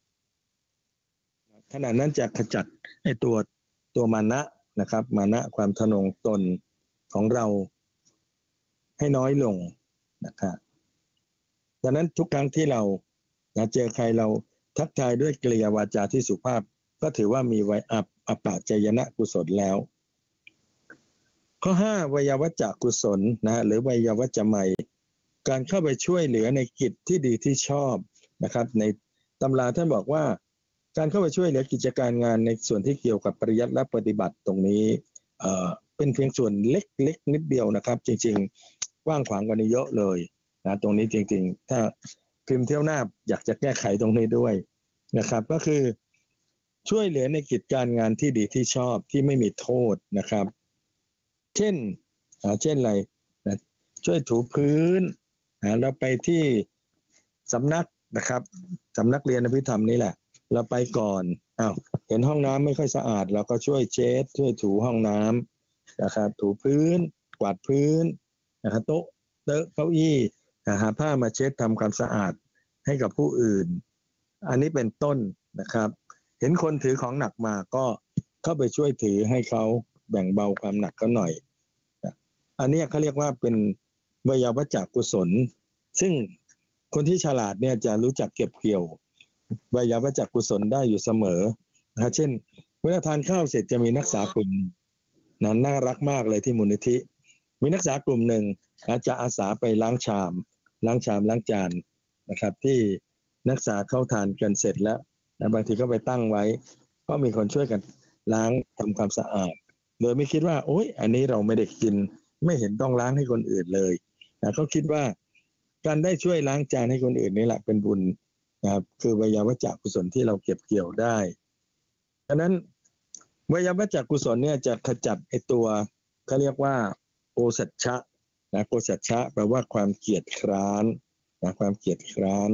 ขณะนั้นจะขจัดไอ้ตัวตัวมานะนะครับมานะความทะนงตนของเราให้น้อยลงนะครับดังนั้นทุกครั้งที่เราเจอใครเราทักทายด้วยกริยาวาจาที่สุภาพก็ถือว่ามีไวอัปอปะเจยนะกุศลแล้วข้อห้าวัยวัจจะกุศลนะหรือวัยวัจจะใหม่การเข้าไปช่วยเหลือในกิจที่ดีที่ชอบนะครับในตำราท่านบอกว่าการเข้าไปช่วยเหลือกิจการงานในส่วนที่เกี่ยวกับปริยัติและปฏิบัติตรงนี้เอ่อเป็นเพียงส่วนเล็กๆนิดเดียวนะครับจริงๆกว้างขวางกว่านี้เยอะเลยนะตรงนี้จริงๆถ้าพิมพ์เที่ยวหน้าอยากจะแก้ไขตรงนี้ด้วยนะครับก็คือช่วยเหลือในกิจการงานที่ดีที่ชอบที่ไม่มีโทษนะครับเช่นเช่นอะไรนะช่วยถูพื้นเราไปที่สำนักนะครับสำนักเรียนอภิธรรมนี่แหละเราไปก่อนอ้าวเห็นห้องน้ำไม่ค่อยสะอาดเราก็ช่วยเช็ดช่วยถูห้องน้ำนะครับถูพื้นกวาดพื้นนะครับโต๊ะเต๊ะเก้าอี้หาผ้ามาเช็ดทำความสะอาดให้กับผู้อื่นอันนี้เป็นต้นนะครับเห็นคนถือของหนักมาก็เข้าไปช่วยถือให้เขาแบ่งเบาความหนักเขาหน่อยอันนี้เขาเรียกว่าเป็นวัยวัจจะกุศลซึ่งคนที่ฉลาดเนี่ยจะรู้จักเก็บเกี่ยววัยวัจจะกุศลได้อยู่เสมอนะเช่นเวลาทานข้าวเสร็จจะมีนักศึกษากลุ่มนั้นน่ารักมากเลยที่มูลนิธิมีนักศึกษากลุ่มหนึ่งจะอาสาไปล้างชามล้างชามล้างจานนะครับที่นักศึกษาเข้าทานกันเสร็จแล้วนะบางทีก็ไปตั้งไว้ก็มีคนช่วยกันล้างทำความสะอาดโดยไม่คิดว่าโอ๊ยอันนี้เราไม่ได้กินไม่เห็นต้องล้างให้คนอื่นเลยนะเขาคิดว่าการได้ช่วยล้างจานให้คนอื่นนี่แหละเป็นบุญนะครับคือวัยวัจจะกุศลที่เราเก็บเกี่ยวได้ดังนั้นวัยวัจจะกุศลเนี่ยจะขจัดไอ้ตัวเขาเรียกว่าโอสัจฉะนะโอสัจฉะแปลว่าความเกียจคร้านนะความเกียจคร้าน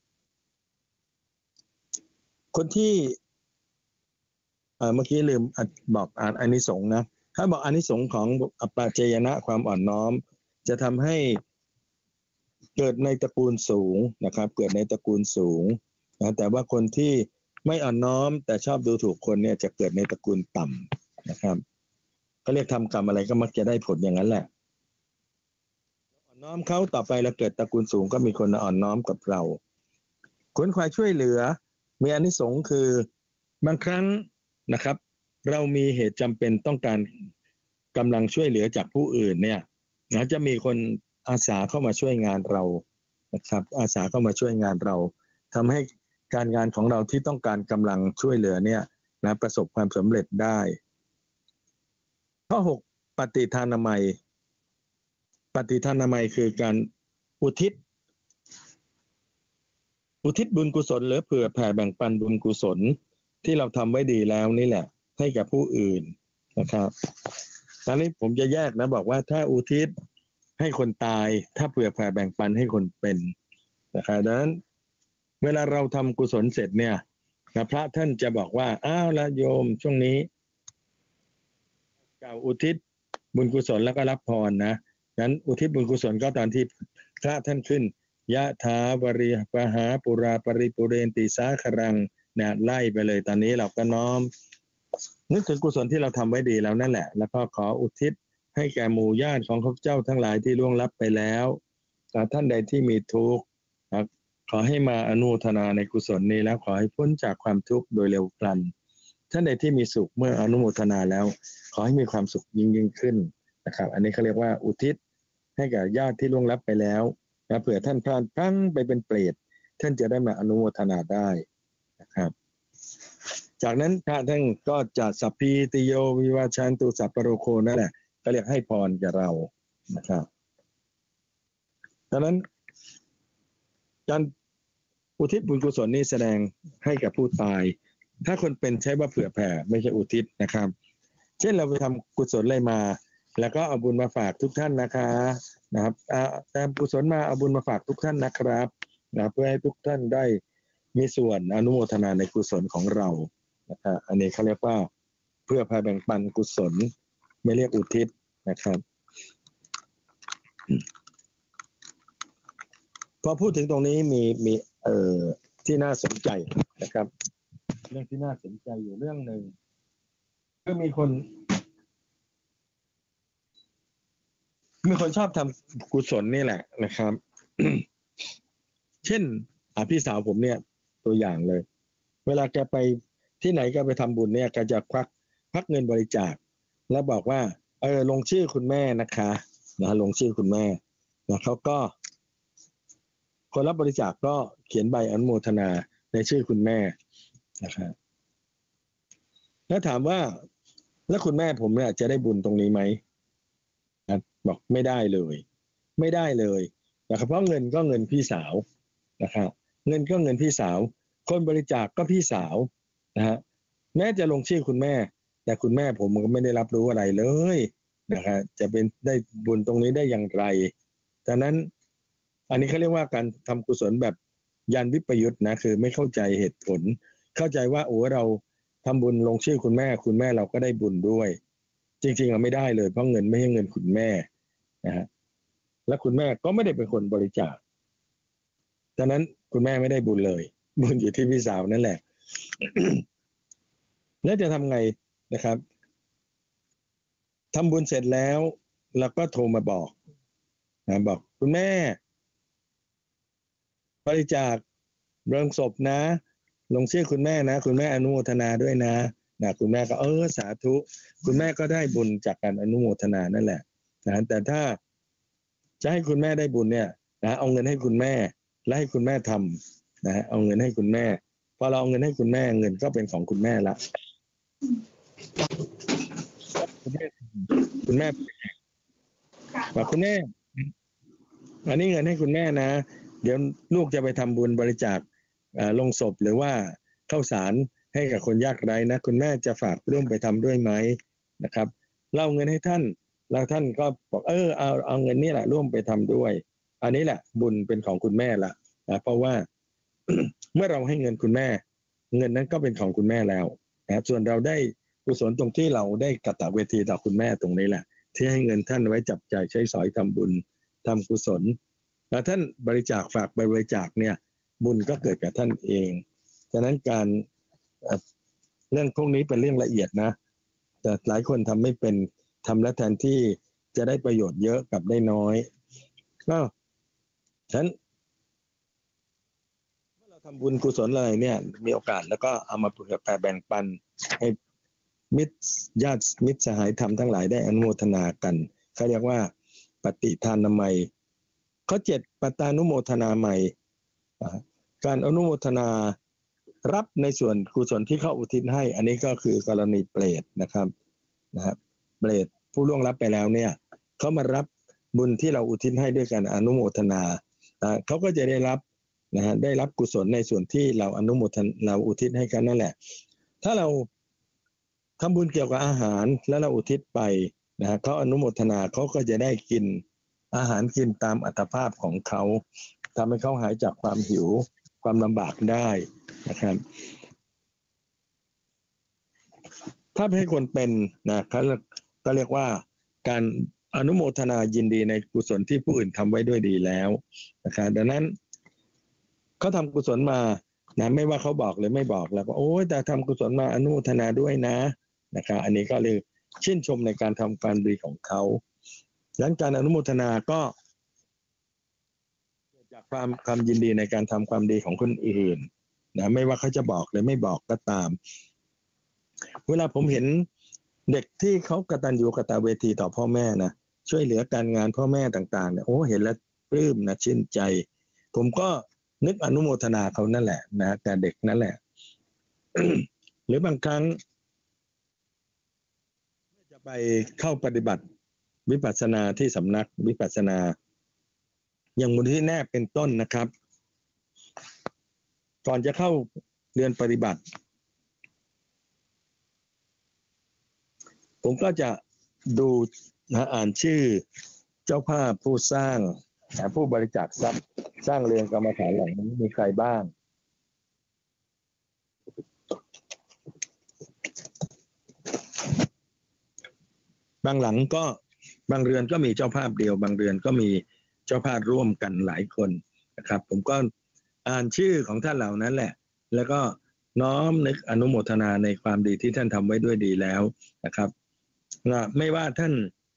คนที่เมื่อกี้ลืมบอกอ่านอานิสงส์นะถ้าบอกอานิสงส์ของอปาเจยนะความอ่อนน้อมจะทำให้เกิดในตระกูลสูงนะครับเกิดในตระกูลสูงนะแต่ว่าคนที่ไม่อ่อนน้อมแต่ชอบดูถูกคนเนี่ยจะเกิดในตระกูลต่ำนะครับเขาเรียกทำกรรมอะไรก็มักจะได้ผลอย่างนั้นแหละอ่อนน้อมเขาต่อไปแล้วเกิดตระกูลสูงก็มีคนอ่อนน้อมกับเราขวนขวายช่วยเหลือมีอานิสงส์คือบางครั้งนะครับเรามีเหตุจำเป็นต้องการกำลังช่วยเหลือจากผู้อื่นเนี่ยนะจะมีคนอาสาเข้ามาช่วยงานเรานะครับอาสาเข้ามาช่วยงานเราทำให้การงานของเราที่ต้องการกำลังช่วยเหลือเนี่ยนะประสบความสำเร็จได้ข้อหกปฏิทานามัยปฏิทานามัยคือการอุทิศอุทิศบุญกุศลหรือเผื่อแผ่แบ่งปันบุญกุศลที่เราทำไว้ดีแล้วนี่แหละให้กับผู้อื่นนะครับตอนนี้ผมจะแยกนะบอกว่าถ้าอุทิศให้คนตายถ้าเผื่อแผ่แบ่งปันให้คนเป็นนะครับดังนั้นเวลาเราทำกุศลเสร็จเนี่ยนะพระท่านจะบอกว่าอ้าวละโยมช่วงนี้กล่าวอุทิศบุญกุศลแล้วก็รับพรนะงั้นอุทิศบุญกุศลก็ตอนที่พระท่านขึ้นยะถาวริปหาปุราปริปุเรนติสาครังเนี่ยไล่ไปเลยตอนนี้เราก็น้อมนึกถึงกุศลที่เราทำไว้ดีแล้วนั่นแหละแล้วก็ขออุทิศให้แก่หมู่ญาติของข้าพเจ้าทั้งหลายที่ล่วงลับไปแล้วท่านใดที่มีทุกข์ขอให้มาอนุโมทนาในกุศลนี้แล้วขอให้พ้นจากความทุกข์โดยเร็วพลันท่านใดที่มีสุขเมื่ออนุโมทนาแล้วขอให้มีความสุขยิ่งยิ่งขึ้นนะครับอันนี้เขาเรียกว่าอุทิศให้กับญาติที่ล่วงลับไปแล้วนะเผื่อท่านพลาดพลั้งไปเป็นเปรตท่านจะได้มาอนุโมทนาได้นะครับจากนั้นพระท่านก็จะสัพพีติโยวิวาชันตุสัพพโรโคนั่นแหละก็เรียกให้พรแก่เรานะครับดังนั้นการอุทิศบุญกุศลนี้แสดงให้กับผู้ตายถ้าคนเป็นใช้ว่าเผื่อแผ่ไม่ใช่อุทิศนะครับเช่นเราไปทำกุศลอะไรมาแล้วก็เอาบุญมาฝากทุกท่านนะคะนะครับตามกุศลมาเอาบุญมาฝากทุกท่านนะครับนะเพื่อให้ทุกท่านได้มีส่วนอนุโมทนาในกุศลของเรานะครับอันนี้เขาเรียกว่าเพื่อพาแบ่งปันกุศลไม่เรียกอุทิศนะครับพอพูดถึงตรงนี้มีมีเอ่อที่น่าสนใจนะครับเรื่องที่น่าสนใจอยู่เรื่องหนึ่งก็มีคนมีคนชอบทำกุศลนี่แหละนะครับ เช่นอ่ะพี่สาวผมเนี่ยตัวอย่างเลยเวลาแกไปที่ไหนก็ไปทำบุญเนี่ยแกจะควักควักเงินบริจาคแล้วบอกว่าเออลงชื่อคุณแม่นะคะนะลงชื่อคุณแม่แล้วเขาก็คนรับบริจาคก็เขียนใบอนุโมทนาในชื่อคุณแม่นะครับแล้วถามว่าแล้วคุณแม่ผมเนี่ยจะได้บุญตรงนี้ไหมบอกไม่ได้เลยไม่ได้เลยนะครับเพราะเงินก็เงินพี่สาวนะครับเงินก็เงินพี่สาวคนบริจาคก็พี่สาวนะฮะแม้จะลงชื่อคุณแม่แต่คุณแม่ผมก็ไม่ได้รับรู้อะไรเลยนะครับจะเป็นได้บุญตรงนี้ได้อย่างไรดังนั้นอันนี้เขาเรียกว่าการทำกุศลแบบยันวิปยุตนะคือไม่เข้าใจเหตุผลเข้าใจว่าโอ้เราทำบุญลงชื่อคุณแม่คุณแม่เราก็ได้บุญด้วยจริงๆเราไม่ได้เลยเพราะเงินไม่ใช่เงินคุณแม่นะฮะและคุณแม่ก็ไม่ได้เป็นคนบริจาคดังนั้นคุณแม่ไม่ได้บุญเลยบุญอยู่ที่พี่สาวนั่นแหละ แล้วจะทำไงนะครับทำบุญเสร็จแล้วเราก็โทรมาบอกนะบอกคุณแม่บริจาคเริ่มศพนะลงชื่อคุณแม่นะคุณแม่อนุโมทนาด้วยนะนะคุณแม่ก็เออสาธุคุณแม่ก็ได้บุญจากการอนุโมทนานั่นแหละนะแต่ถ้าจะให้คุณแม่ได้บุญเนี่ยนะเอาเงินให้คุณแม่และให้คุณแม่ทำนะเอาเงินให้คุณแม่พอเราเอาเงินให้คุณแม่เงินก็เป็นของคุณแม่ละคุณแม่คุณแม่บอกคุณแม่อันนี้เงินให้คุณแม่นะเดี๋ยวลูกจะไปทำบุญบริจาคลงศพหรือว่าข้าวสารให้กับคนยากไร้นะคุณแม่จะฝากร่วมไปทำด้วยไหมนะครับเล่าเงินให้ท่านแล้วท่านก็บอกเออเอาเอาเงินนี่แหละร่วมไปทำด้วยอันนี้แหละบุญเป็นของคุณแม่ละนะเพราะว่า เมื่อเราให้เงินคุณแม่เงินนั้นก็เป็นของคุณแม่แล้วนะส่วนเราได้กุศลตรงที่เราได้กตเวทีต่อคุณแม่ตรงนี้แหละที่ให้เงินท่านไว้จับจ่ายใช้สอยทำบุญทำกุศลแล้วท่านบริจาคฝากไปบริจาคเนี่ยบุญก็เกิดกับท่านเองฉะนั้นการเรื่องพวกนี้เป็นเรื่องละเอียดนะแต่หลายคนทำไม่เป็นทำแล้วแทนที่จะได้ประโยชน์เยอะกับได้น้อยก็ฉะนั้นเมื่อเราทำบุญกุศลอะไรเนี่ยมีโอกาสแล้วก็เอามาเผื่อแผ่แบ่งปันให้มิตรญาติมิตรสหายธรรมทั้งหลายได้อนุโมทนากันเขาเรียกว่าปฏิทานามัยข้อเจ็ดปตานุโมทนาใหม่การอนุโมทนารับในส่วนกุศลที่เขาอุทิศให้อันนี้ก็คือกรณีเปรตนะครับนะครับเปรตผู้ล่วงลับไปแล้วเนี่ยเขามารับบุญที่เราอุทิศให้ด้วยการอนุโมทนาเขาก็จะได้รับนะฮะได้รับกุศลในส่วนที่เราอนุโมทนาเราอุทิศให้กันนั่นแหละถ้าเราทำบุญเกี่ยวกับอาหารแล้วเราอุทิศไปนะฮะเขาอนุโมทนาเขาก็จะได้กินอาหารกินตามอัตภาพของเขาทำให้เขาหายจากความหิวความลำบากได้นะครับถ้าให้คนเป็นนะเขาก็เรียกว่าการอนุโมทนายินดีในกุศลที่ผู้อื่นทำไว้ด้วยดีแล้วนะครับดังนั้นเขาทำกุศลมานะไม่ว่าเขาบอกหรือไม่บอกแล้วก็โอ้ยแต่ทำกุศลมาอนุโมทนาด้วยนะนะครับอันนี้ก็เลยชื่นชมในการทำความดีของเขาหลังการอนุโมทนาก็เกิดจากความความยินดีในการทำความดีของคนอื่นนะไม่ว่าเขาจะบอกหรือไม่บอกก็ตามเวลาผมเห็นเด็กที่เขากตัญญูกตเวทีต่อพ่อแม่นะช่วยเหลือการงานพ่อแม่ต่างๆเนี่ยโอ้เห็นแล้วปลื้มนะชื่นใจผมก็นึกอนุโมทนาเขานั่นแหละนะแต่เด็กนั่นแหละ หรือบางครั้งจะไปเข้าปฏิบัติวิปัสสนาที่สำนักวิปัสสนาอย่างมูลที่แนบเป็นต้นนะครับก่อนจะเข้าเรียนปฏิบัติผมก็จะดูนะอ่านชื่อเจ้าภาพผู้สร้างผู้บริจาคทรัพย์สร้างเรือนกรรมฐานหลังนี้มีใครบ้างบางหลังก็บางเรือนก็มีเจ้าภาพเดียวบางเรือนก็มีเจ้าภาพร่วมกันหลายคนนะครับผมก็อ่านชื่อของท่านเหล่านั้นแหละแล้วก็น้อมนึกอนุโมทนาในความดีที่ท่านทำไว้ด้วยดีแล้วนะครับไม่ว่าท่าน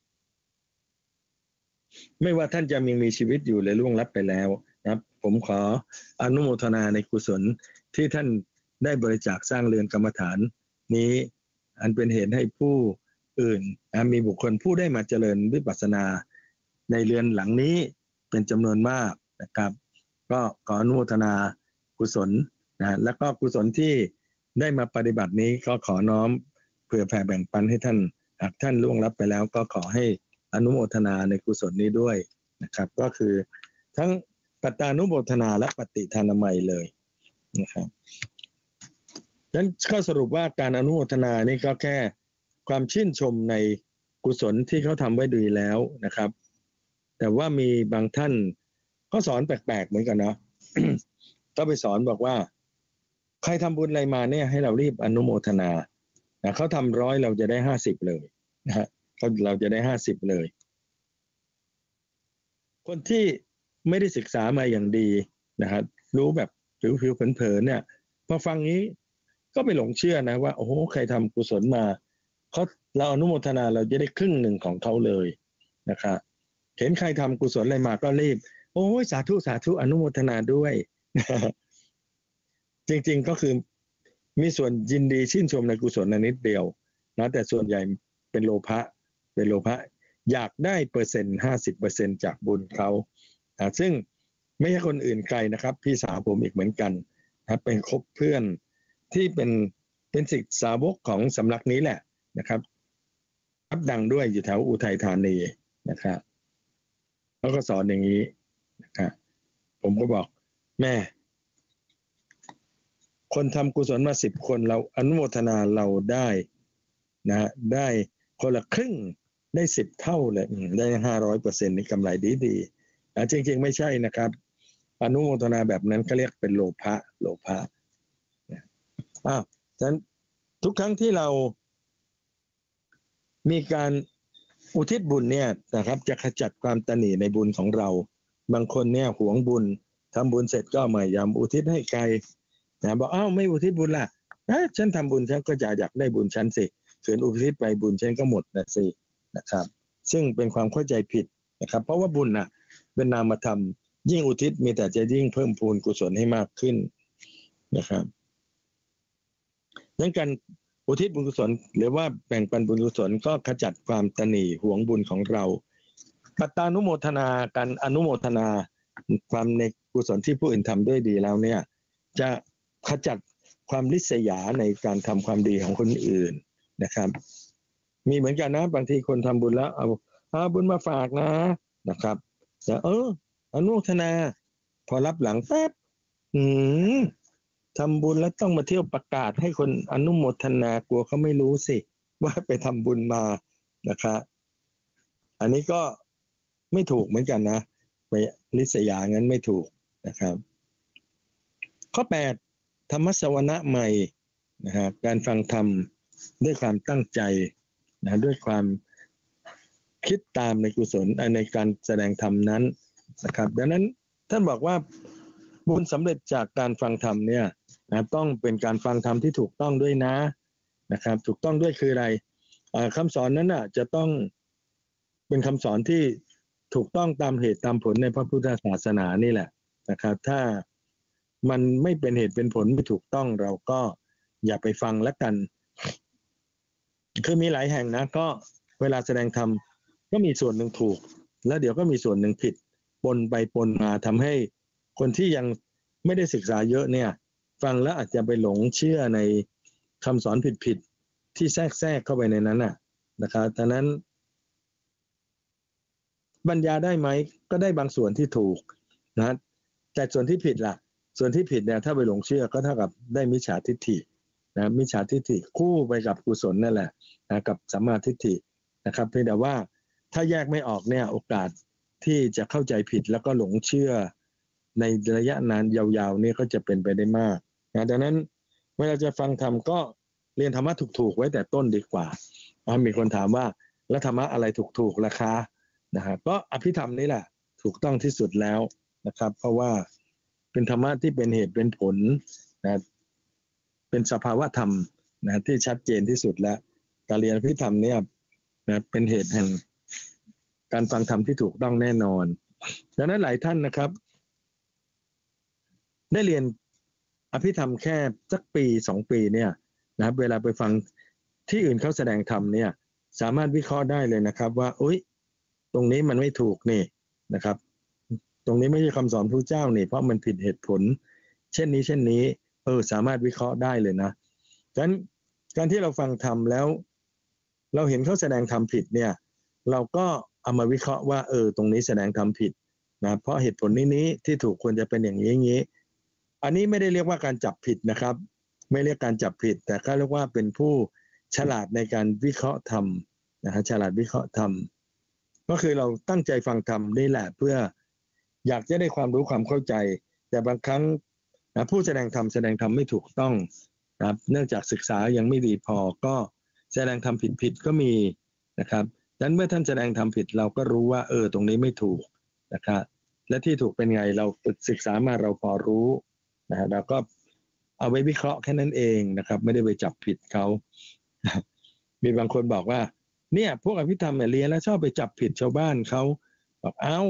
ไม่ว่าท่านจะมีมีชีวิตอยู่หรือล่วงลับไปแล้วนะครับผมขออนุโมทนาในกุศลที่ท่านได้บริจาคสร้างเรือนกรรมฐานนี้อันเป็นเหตุให้ผู้อื่นมีบุคคลผู้ได้มาเจริญวิปัสสนาในเรือนหลังนี้เป็นจำนวนมากนะครับก็ขออนุโมทนากุศลนะแล้วก็กุศลที่ได้มาปฏิบัตินี้ก็ขอน้อมเผื่อแผ่แบ่งปันให้ท่านหากท่านล่วงลับไปแล้วก็ขอให้อนุโมทนาในกุศลนี้ด้วยนะครับก็คือทั้งปัตตานุโมทนาและปฏิทานามัยเลยนะครับฉะนั้นก็สรุปว่าการอนุโมทนานี่ก็แค่ความชื่นชมในกุศลที่เขาทำไว้ดีแล้วนะครับแต่ว่ามีบางท่านเขาสอนแปลกๆเหมือนกันเนาะ ก็ไปสอนบอกว่าใครทำบุญอะไรมาเนี่ยให้เรารีบอนุโมทนานะเขาทำร้อยเราจะได้ห้าสิบเลยนะฮะเราจะได้ห้าสิบเลยคนที่ไม่ได้ศึกษามาอย่างดีนะครับรู้แบบผิวๆเผินๆเนี่ยพอฟังนี้ก็ไปหลงเชื่อนะว่าโอ้โหใครทำกุศลมาเขาเราอนุโมทนาเราจะได้ครึ่งหนึ่งของเขาเลยนะครับเห็นใครทำกุศลอะไรมาก็รีบโอ้ยสาธุสาธุอนุโมทนาด้วย จริงๆก็คือมีส่วนยินดีชื่นชมในกุศลนิดเดียวนะแต่ส่วนใหญ่เป็นโลภะเป็นโลภะอยากได้เปอร์เซ็นต์ห้าสิบเปอร์เซ็นต์จากบุญเขาซึ่งไม่ใช่คนอื่นไกลนะครับพี่สาวผมอีกเหมือนกันนะเป็นคบเพื่อนที่เป็นเป็นศิษย์สาวกของสำนักนี้แหละนะครับรับดังด้วยอยู่แถวอุทัยธานีนะครับเขาก็สอนอย่างนี้นะครับผมก็บอกแม่คนทำกุศลมาสิบคนเราอนุโมทนาเราได้นะได้คนละครึ่งได้สิบเท่าเลยได้ห้าร้อยเปอร์เซ็นต์นี่กำไรดีๆนะจริงๆไม่ใช่นะครับอนุโมทนาแบบนั้นเขาเรียกเป็นโลภะโลภะอ้าวฉะนั้นทุกครั้งที่เรามีการอุทิศบุญเนี่ยนะครับจะขจัดความตนีในบุญของเราบางคนเนี่ยหวงบุญทำบุญเสร็จก็ไม่ยอมอุทิศให้ใครนะบอกอ้าวไม่อุทิศบุญล่ะนะฉันทำบุญฉันก็จะอยากได้บุญฉันสิส่วนอุทิศไปบุญฉันก็หมดนะสินะครับซึ่งเป็นความเข้าใจผิดนะครับเพราะว่าบุญน่ะเป็นนามธรรมยิ่งอุทิศมีแต่จะยิ่งเพิ่มพูนกุศลให้มากขึ้นนะครับดังนั้นการอุทิศบุญกุศลหรือว่าแบ่งปันบุญกุศลก็ขจัดความตนีหวงบุญของเราปัตตานุโมทนาการอนุโมทนาความในกุศลที่ผู้อื่นทำด้วยดีแล้วเนี่ยจะขจัดความริษยาในการทำความดีของคนอื่นนะครับมีเหมือนกันนะบางทีคนทำบุญแล้วเอาเอาบุญมาฝากนะนะครับแต่เอออนุโมทนาพอรับหลังแป๊บอืมทำบุญแล้วต้องมาเที่ยวประกาศให้คนอนุโมทนากลัวเขาไม่รู้สิว่าไปทำบุญมานะครับอันนี้ก็ไม่ถูกเหมือนกันนะไปริษยางั้นไม่ถูกนะครับข้อแปดธรรมสวนะใหม่นะฮะการฟังธรรมด้วยความตั้งใจนะด้วยความคิดตามในกุศลในการแสดงธรรมนั้นนะครับดังนั้นท่านบอกว่าบุญสำเร็จจากการฟังธรรมเนี่ยนะต้องเป็นการฟังธรรมที่ถูกต้องด้วยนะนะครับถูกต้องด้วยคืออะไรคำสอนนั้นน่ะจะต้องเป็นคำสอนที่ถูกต้องตามเหตุตามผลในพระพุทธศาสนานี่แหละนะครับถ้ามันไม่เป็นเหตุเป็นผลไม่ถูกต้องเราก็อย่าไปฟังแล้วกันคือมีหลายแห่งนะก็เวลาแสดงธรรมก็มีส่วนหนึ่งถูกแล้วเดี๋ยวก็มีส่วนหนึ่งผิดปนไปปนมาทำให้คนที่ยังไม่ได้ศึกษาเยอะเนี่ยฟังแล้วอาจจะไปหลงเชื่อในคำสอนผิดๆที่แทรกแทรกเข้าไปในนั้นน่ะนะครับดังนั้นบรรยายได้ไหมก็ได้บางส่วนที่ถูกนะแต่ส่วนที่ผิดล่ะส่วนที่ผิดเนี่ยถ้าไปหลงเชื่อก็เท่ากับได้มิจฉาทิฏฐินะมิจฉาทิฏฐิคู่ไปกับกุศลนั่นแหละนะกับสัมมาทิฏฐินะครับเพียงแต่ว่าถ้าแยกไม่ออกเนี่ยโอกาสที่จะเข้าใจผิดแล้วก็หลงเชื่อในระยะนานยาวๆนี่ก็จะเป็นไปได้มากนะดังนั้นเวลาจะฟังธรรมก็เรียนธรรมะถูกๆไว้แต่ต้นดีกว่ามีคนถามว่าแล้วธรรมะอะไรถูกๆล่ะคะนะฮะก็อภิธรรมนี่แหละถูกต้องที่สุดแล้วนะครับเพราะว่าเป็นธรรมะที่เป็นเหตุเป็นผลนะเป็นสภาวะธรรมนะที่ชัดเจนที่สุดแล้วการเรียนอภิธรรมเนี่ยนะเป็นเหตุแห่งการฟังธรรมที่ถูกต้องแน่นอนดังนั้นหลายท่านนะครับได้เรียนอภิธรรมแค่สักปีสองปีเนี่ยนะครับเวลาไปฟังที่อื่นเขาแสดงธรรมเนี่ยสามารถวิเคราะห์ได้เลยนะครับว่าอุ๊ยตรงนี้มันไม่ถูกนี่นะครับตรงนี้ไม่ใช่คำสอนพระเจ้านี่เพราะมันผิดเหตุผลเช่นนี้เช่นนี้เออสามารถวิเคราะห์ได้เลยนะดังนั้นการที่เราฟังธรรมแล้วเราเห็นเขาแสดงธรรมผิดเนี่ยเราก็เอามาวิเคราะห์ว่าเออตรงนี้แสดงธรรมผิดนะเพราะเหตุผลนี้นี้ที่ถูกควรจะเป็นอย่างนี้อย่างนี้อันนี้ไม่ได้เรียกว่าการจับผิดนะครับไม่เรียกการจับผิดแต่ก็เรียกว่าเป็นผู้ฉลาดในการวิเคราะห์ธรรมนะฮะฉลาดวิเคราะห์ธรรมก็คือเราตั้งใจฟังธรรมนี่แหละเพื่ออยากจะได้ความรู้ความเข้าใจแต่บางครั้งนะผู้แสดงธรรมแสดงธรรมไม่ถูกต้องนะครับเนื่องจากศึกษายังไม่ดีพอก็แสดงธรรมผิดๆก็มีนะครับดังนั้นเมื่อท่านแสดงธรรมผิดเราก็รู้ว่าเออตรงนี้ไม่ถูกนะครับและที่ถูกเป็นไงเราศึกษามาเราพอรู้นะฮะเราก็เอาไว้วิเคราะห์แค่นั้นเองนะครับไม่ได้ไปจับผิดเขามีบางคนบอกว่าเนี่ยพวกอภิธรรมเนี่ยเรียนแล้วชอบไปจับผิดชาวบ้านเขาบอกเอ้า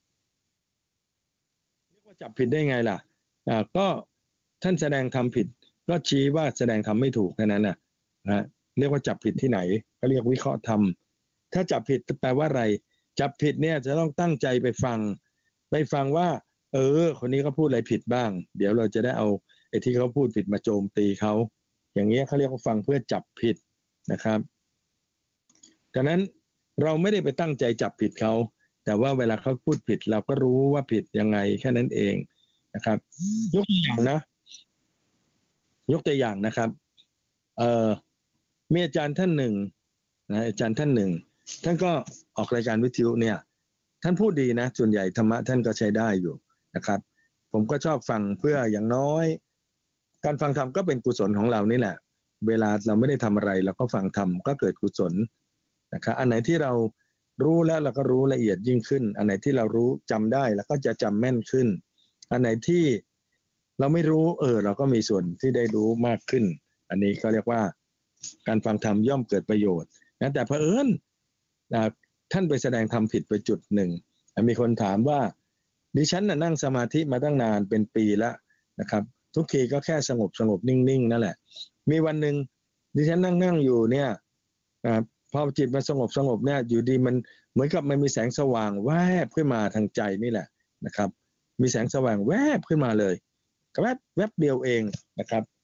เรียกว่าจับผิดได้ไงล่ะอ่าก็ท่านแสดงธรรมผิดก็ชี้ว่าแสดงธรรมไม่ถูกแค่นั้นน่ะนะเรียกว่าจับผิดที่ไหนก็เรียกวิเคราะห์ธรรมถ้าจับผิดแปลว่าอะไรจับผิดเนี่ยจะต้องตั้งใจไปฟังไปฟังว่าเออคนนี้เขาพูดอะไรผิดบ้างเดี๋ยวเราจะได้เอาไอ้ที่เขาพูดผิดมาโจมตีเขาอย่างนี้เขาเรียกว่าฟังเพื่อจับผิดนะครับดังนั้นเราไม่ได้ไปตั้งใจจับผิดเขาแต่ว่าเวลาเขาพูดผิดเราก็รู้ว่าผิดยังไงแค่นั้นเองนะครับยกตัวอย่างนะยกตัวอย่างนะครับเอ่อมีอาจารย์ท่านหนึ่งนะอาจารย์ท่านหนึ่งท่านก็ออกรายการวิทยุเนี่ยท่านพูดดีนะส่วนใหญ่ธรรมะท่านก็ใช้ได้อยู่นะครับผมก็ชอบฟังเพื่ออย่างน้อยการฟังธรรมก็เป็นกุศลของเรานี่แหละเวลาเราไม่ได้ทำอะไรเราก็ฟังธรรมก็เกิดกุศลนะครับอันไหนที่เรารู้แล้วเราก็รู้ละเอียดยิ่งขึ้นอันไหนที่เรารู้จำได้แล้วก็จะจำแม่นขึ้นอันไหนที่เราไม่รู้เออเราก็มีส่วนที่ได้รู้มากขึ้นอันนี้ก็เรียกว่าการฟังธรรมย่อมเกิดประโยชน์นะแต่เผอิญท่านไปแสดงธรรมผิดไปจุดหนึ่งมีคนถามว่าดิฉันน่ะนั่งสมาธิมาตั้งนานเป็นปีแล้วนะครับทุกทีก็แค่สงบสงบนิ่งๆนั่นแหละมีวันหนึ่งดิฉันนั่งนั่งอยู่เนี่ยพอจิตมันสงบสงบเนี่ยอยู่ดีมันเหมือนกับมันมีแสงสว่างแวบขึ้นมาทางใจนี่แหละนะครับมีแสงสว่างแวบขึ้นมาเลยแวบแวบเดียวเองนะครับ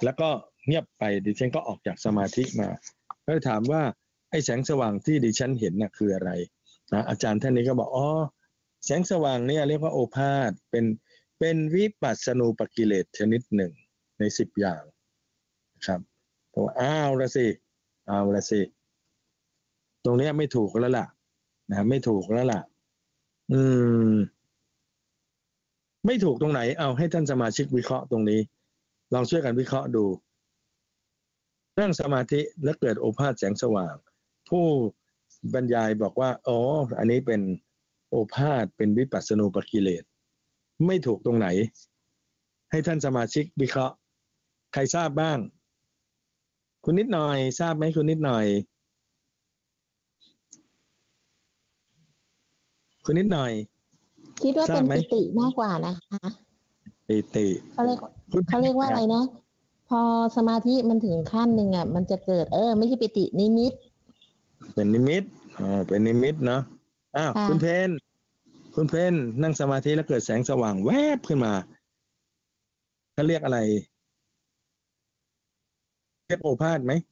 แล้วก็เงียบไปดิฉันก็ออกจากสมาธิมาก็เลยถามว่าไอ้แสงสว่างที่ดิฉันเห็นน่ะคืออะไรนะอาจารย์ท่านนี้ก็บอกอ๋อแสงสว่างเนี่ยเรียกว่าโอภาสเป็นเป็นวิปัสสนูปกิเลสชนิดหนึ่งในสิบอย่างครับผมอ้าวละสิเอาละสิตรงนี้ไม่ถูกแล้วล่ะนะไม่ถูกแล้วล่ะอืมไม่ถูกตรงไหนเอาให้ท่านสมาชิกวิเคราะห์ตรงนี้ลองช่วยกันวิเคราะห์ดูนั่งสมาธิแล้วเกิดโอภาสแสงสว่างผู้บรรยายบอกว่าอ๋ออันนี้เป็นโอภาสเป็นวิปัสสนูปกิเลสไม่ถูกตรงไหนให้ท่านสมาชิกวิเคราะห์ใครทราบบ้างคุณนิดหน่อยทราบไหมคุณนิดหน่อยคุณนิดหน่อยคิดว่าทราเป็บนไหมปิติมากกว่านะคะปิติเขาเรียกคุณเขาเรียกว่าอะไรนะ พอสมาธิมันถึงขั้นหนึ่งอ่ะมันจะเกิดเออไม่ใช่ปิตินิมิตเป็นนิมิตอ๋อเป็นนิมิตเนาะอ้าวค่ะคุณเพนคุณเพนนั่งสมาธิแล้วเกิดแสงสว่างแวบขึ้นมาเขาเรียกอะไรเรียกโอภาสไหม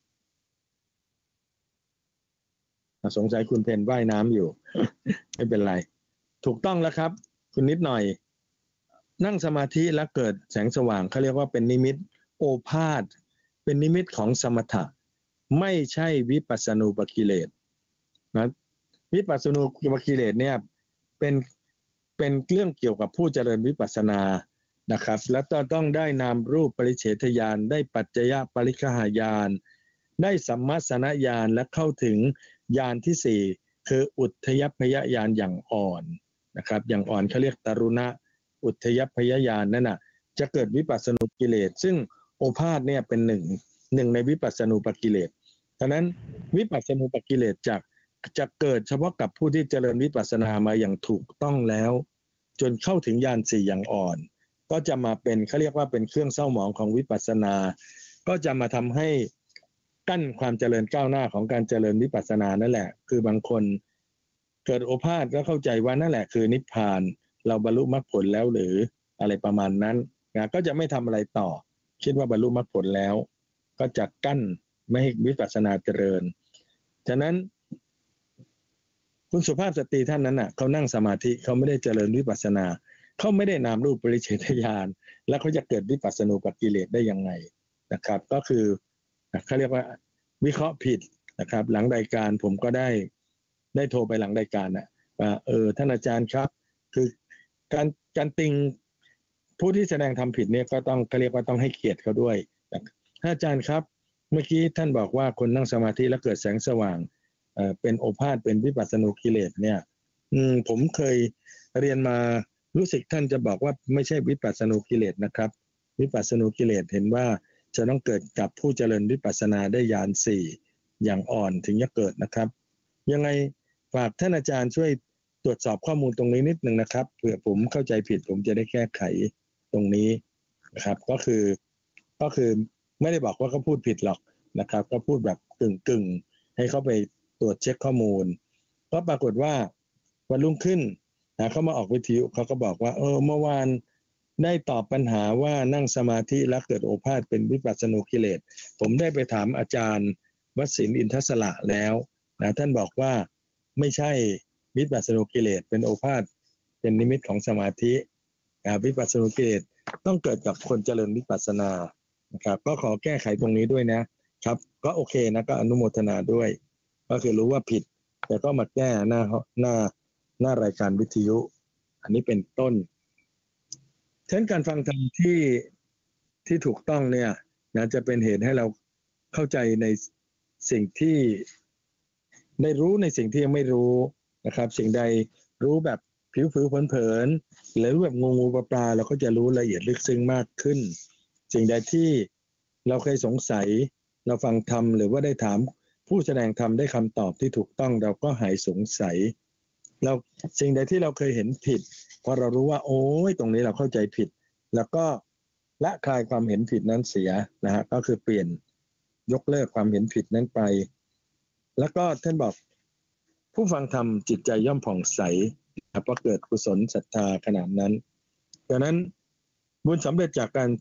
อ่ะสงสัยคุณเพนว่ายน้ำอยู่ ไม่เป็นไรถูกต้องแล้วครับ คุณนิดหน่อย นั่งสมาธิแล้วเกิดแสงสว่างเขาเรียกว่าเป็นนิมิตโอภาสเป็นนิมิตของสมถะไม่ใช่วิปัสสนูปกิเลสนะวิปัสสนูปกิเลสเนี่ยเป็นเป็นเรื่องเกี่ยวกับผู้เจริญวิปัสสนานะครับแล้วก็ต้องได้นามรูปปริเฉทญาณได้ปัจจยปริคหายานได้สัมมัสสนญาณและเข้าถึงญาณที่สี่คืออุทยพยญาณอย่างอ่อนนะครับอย่างอ่อนเขาเรียกตรุณะอุทยพยญาณนั่นน่ะจะเกิดวิปัสสนูกิเลสซึ่งโอภาสเนี่ยเป็นหนึ่งหนึ่งในวิปัสสนูปกิเลสฉะนั้นวิปัสสนูปกิเลสจากจะเกิดเฉพาะกับผู้ที่เจริญวิปัสสนามาอย่างถูกต้องแล้วจนเข้าถึงญาณสี่อย่างอ่อนก็จะมาเป็นเขาเรียกว่าเป็นเครื่องเศร้าหมองของวิปัสสนาก็จะมาทำให้กั้นความเจริญก้าวหน้าของการเจริญวิปัสสนานั่นแหละคือบางคนเกิดโอภาสแล้วเข้าใจว่านั่นแหละคือนิพพานเราบรรลุมรรคผลแล้วหรืออะไรประมาณนั้นนะก็จะไม่ทำอะไรต่อคิดว่าบรรลุมรรคผลแล้วก็จะกั้นไม่ให้วิปัสสนาเจริญฉะนั้นคุณสุภาพสตรีท่านนั้นน่ะเขานั่งสมาธิเขาไม่ได้เจริญวิปัสสนาเขาไม่ได้นามรูปปริเฉทญาณแล้วเขาจะเกิดวิปัสสนูปกิเลสได้ยังไงนะครับก็คือเขาเรียกว่าวิเคราะห์ผิดนะครับหลังรายการผมก็ได้ได้โทรไปหลังรายการน่ะว่าเออท่านอาจารย์ครับคือการการติงผู้ที่แสดงทำผิดเนี่ยก็ต้องเขาเรียกว่าต้องให้เกียรติเขาด้วยท่านอาจารย์ครับเมื่อกี้ท่านบอกว่าคนนั่งสมาธิแล้วเกิดแสงสว่างเอ่อเป็นโอภาสเป็นวิปัสสนูกิเลสเนี่ยอืมผมเคยเรียนมารู้สึกท่านจะบอกว่าไม่ใช่วิปัสสนูกิเลสนะครับวิปัสสนูกิเลสเห็นว่าจะต้องเกิดกับผู้เจริญวิปัสสนาได้ญาณสี่อย่างอ่อนถึงจะเกิดนะครับยังไงฝากท่านอาจารย์ช่วยตรวจสอบข้อมูลตรงนี้นิดนึงนะครับเผื่อผมเข้าใจผิดผมจะได้แก้ไขตรงนี้นะครับก็คือก็คือไม่ได้บอกว่าเขาพูดผิดหรอกนะครับก็พูดแบบกึ่งๆให้เขาไปตรวจเช็คข้อมูลก็ปรากฏว่าวันรุ่งขึ้นนะเขามาออกวิทยุเขาก็บอกว่าเออเมื่อวานได้ตอบปัญหาว่านั่งสมาธิแล้วเกิดโอภาสเป็นวิปัสสนูกิเลสผมได้ไปถามอาจารย์วสินทร์อินทศละแล้วนะท่านบอกว่าไม่ใช่วิปัสสนูกิเลสเป็นโอภาสเป็นนิมิตของสมาธิวิปัสสนูกิเลสต้องเกิดกับคนเจริญวิปัสสนานะครับก็ขอแก้ไขตรงนี้ด้วยนะครับก็โอเคนะก็อนุโมทนาด้วยก็คือรู้ว่าผิดแต่ก็มาแก้หน้าหน้าหน้ารายการวิทยุอันนี้เป็นต้นฉะนั้นการฟังธรรมที่ที่ถูกต้องเนี่ยนะจะเป็นเหตุให้เราเข้าใจในสิ่งที่ได้รู้ในสิ่งที่ยังไม่รู้นะครับสิ่งใดรู้แบบผิวผิวเผินๆหรือแบบงูงูปลาปลาเราก็จะรู้ละเอียดลึกซึ้งมากขึ้นสิ่งใดที่เราเคยสงสัยเราฟังธรรมหรือว่าได้ถามผู้แสดงธรรมได้คำตอบที่ถูกต้องเราก็หายสงสัยเราสิ่งใดที่เราเคยเห็นผิดพอเรารู้ว่าโอ้ยตรงนี้เราเข้าใจผิดแล้วก็ละคลายความเห็นผิดนั้นเสียนะฮะก็คือเปลี่ยนยกเลิกความเห็นผิดนั้นไปแล้วก็ท่านบอกผู้ฟังธรรมจิตใจย่อมผ่องใสเพราะเกิดกุศลศรัทธาขนาดนั้นดังนั้นบุญสำเร็จจากการ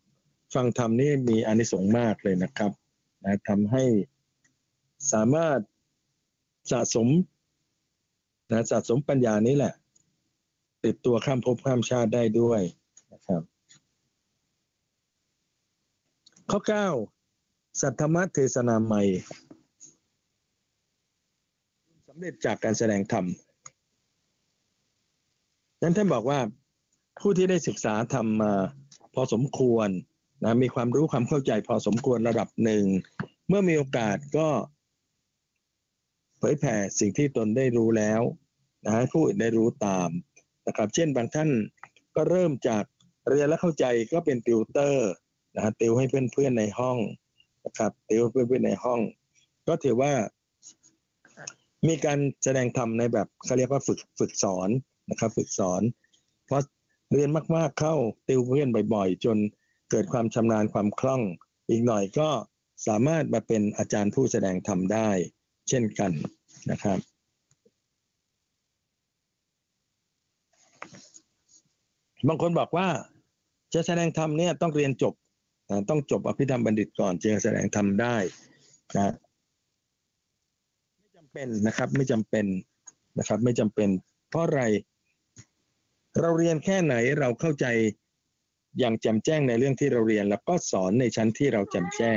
ฟังธรรมนี่มีอานิสงส์มากเลยนะครับนะทำให้สามารถสะสมนะสะสมปัญญานี้แหละติดตัวข้ามภพข้ามชาติได้ด้วยนะครับข้อเก้าสัทธรรมเทศนาใหม่สำเร็จจากการแสดงธรรมนั้นท่านบอกว่าผู้ที่ได้ศึกษาธรรมมาพอสมควรนะมีความรู้ความเข้าใจพอสมควรระดับหนึ่งเมื่อมีโอกาสก็เผยแผ่สิ่งที่ตนได้รู้แล้วนะให้ผู้อื่นได้รู้ตามนะครับเช่นบางท่านก็เริ่มจากเรียนและเข้าใจก็เป็นติวเตอร์นะฮะติวให้เพื่อนๆในห้องนะครับติวให้เพื่อนๆในห้องก็ถือว่ามีการแสดงธรรมในแบบเขาเรียกว่าฝึกฝึกสอนนะครับฝึกสอนเพราะเรียนมากๆเข้าติวเพื่อนบ่อยๆจนเกิดความชำนาญความคล่องอีกหน่อยก็สามารถมาเป็นอาจารย์ผู้แสดงธรรมได้เช่นกันนะครับบางคนบอกว่าจะแสดงธรรมเนี่ยต้องเรียนจบต้องจบอภิธรรมบัณฑิตก่อนจึงจะแสดงธรรมได้นะไม่จำเป็นนะครับไม่จำเป็นนะครับไม่จำเป็นเพราะอะไรเราเรียนแค่ไหนเราเข้าใจอย่างแจ่มแจ้งในเรื่องที่เราเรียนแล้วก็สอนในชั้นที่เราแจ่มแจ้ง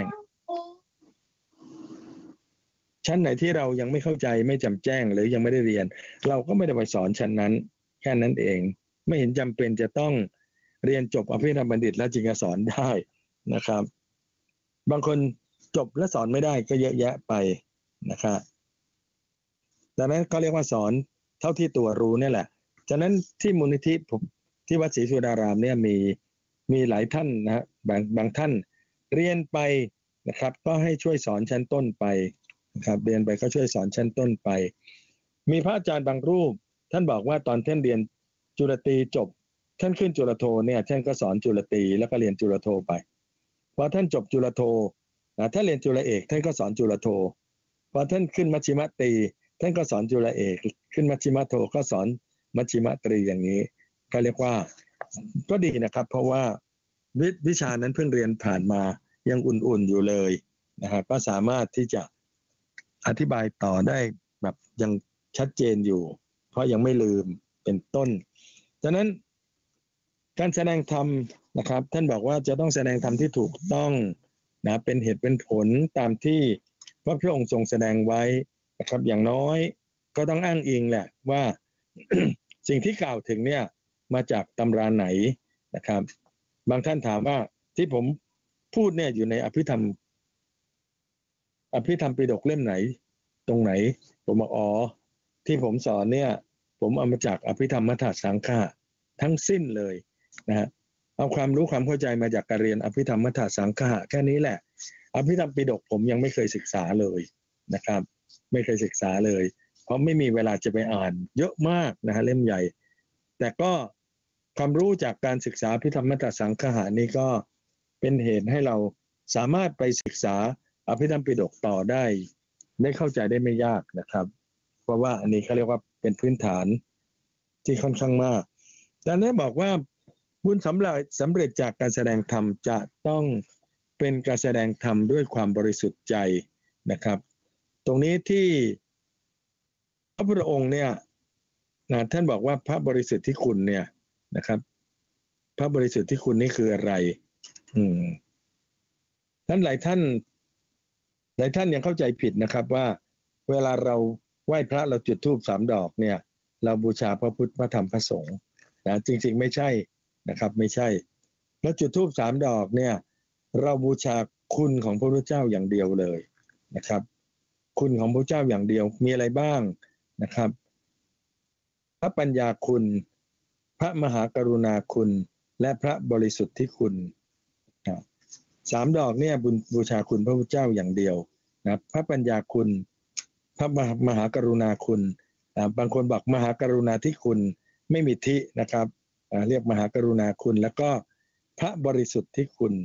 ชั้นไหนที่เรายังไม่เข้าใจไม่แจ่มแจ้งหรือยังไม่ได้เรียนเราก็ไม่ได้ไปสอนชั้นนั้นแค่นั้นเองไม่เห็นจำเป็นจะต้องเรียนจบอภิธรรมบัณฑิตแล้วจึงจะสอนได้นะครับบางคนจบและสอนไม่ได้ก็เยอะแยะไปนะครับดังนั้นก็เรียกว่าสอนเท่าที่ตัวรู้นี่แหละฉะนั้นที่มูลนิธิที่วัดศรีสุดารามเนี่ยมีมีหลายท่านนะบางบางท่านเรียนไปนะครับก็ให้ช่วยสอนชั้นต้นไปนะครับเรียนไปก็ช่วยสอนชั้นต้นไปมีพระอาจารย์บางรูปท่านบอกว่าตอนท่านเรียนจุลตรีจบท่านขึ้นจุลโทเนี่ยท่านก็สอนจุลตรีแล้วก็เรียนจุลโทไปพอท่านจบจุลโทนะถ้าเรียนจุลเอกท่านก็สอนจุลโทพอท่านขึ้นมัชฌิมตรีท่านก็สอนจุลเอกขึ้นมัชฌิมโทก็สอนมัชฌิมตรีอย่างนี้ก็เรียกว่าก็ดีนะครับเพราะว่าวิวิชานั้นเพิ่งเรียนผ่านมายังอุ่นๆอยู่เลยนะครับก็สามารถที่จะอธิบายต่อได้แบบยังชัดเจนอยู่เพราะยังไม่ลืมเป็นต้นฉะนั้นการแสดงธรรมนะครับท่านบอกว่าจะต้องแสดงธรรมที่ถูกต้องนะเป็นเหตุเป็นผลตามที่พระพุทธองค์ทรงแสดงไว้นะครับอย่างน้อยก็ต้องอ้างอิงแหละว่า สิ่งที่กล่าวถึงเนี่ยมาจากตำราไหนนะครับบางท่านถามว่าที่ผมพูดเนี่ยอยู่ในอภิธรรมอภิธรรมปิฎกเล่มไหนตรงไหนผมบอกอ๋อที่ผมสอนเนี่ยผมเอามาจากอภิธรรมมัทธสังฆะทั้งสิ้นเลยนะฮะเอาความรู้ความเข้าใจมาจากการเรียนอภิธรรมมัทธสังฆะแค่นี้แหละอภิธรรมปิฎกผมยังไม่เคยศึกษาเลยนะครับไม่เคยศึกษาเลยเพราะไม่มีเวลาจะไปอ่านเยอะมากนะฮะเล่มใหญ่แต่ก็ความรู้จากการศึกษาอภิธรรมมัทธสังฆะนี้ก็เป็นเหตุให้เราสามารถไปศึกษาอภิธรรมปิฎกต่อได้ได้เข้าใจได้ไม่ยากนะครับเพราะว่าอันนี้เขาเรียกว่าเป็นพื้นฐานที่ค่อนข้างมากดังนั้นบอกว่าบุญสำเร็จสำเร็จจากการแสดงธรรมจะต้องเป็นการแสดงธรรมด้วยความบริสุทธิ์ใจนะครับตรงนี้ที่พระพุทธองค์เนี่ยนะท่านบอกว่าพระบริสุทธิ์ที่คุณเนี่ยนะครับพระบริสุทธิ์ที่คุณนี่คืออะไรอืมท่านหลายท่านหลายท่านยังเข้าใจผิดนะครับว่าเวลาเราไหว้พระเราจุดธูปสามดอกเนี่ยเราบูชาพระพุทธพระธรรมพระสงฆ์นะจริงๆไม่ใช่นะครับไม่ใช่แล้วจุดธูปสามดอกเนี่ยเราบูชาคุณของพระพุทธเจ้าอย่างเดียวเลยนะครับคุณของพระเจ้าอย่างเดียวมีอะไรบ้างนะครับพระปัญญาคุณพระมหากรุณาคุณและพระบริสุทธิ์ที่คุณสามดอกเนี่ยบูชาคุณพระพุทธเจ้าอย่างเดียวนะพระปัญญาคุณพระมหากรุณาคุณบางคนบอกมหากรุณาธิคุณไม่มีทินะครับเรียกมหากรุณาคุณแล้วก็พระบริสุทธิ์ที่คุณ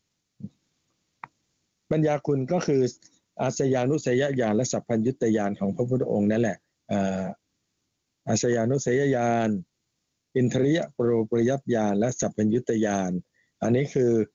ปัญญาคุณก็คืออาสยานุสยญาณและสัพพัญญุตญาณของพระพุทธองค์นั่นแหละอาสยานุสยญาณอินทริยโปรปริยัตญาณและสัพพัญญุตญาณอันนี้คือ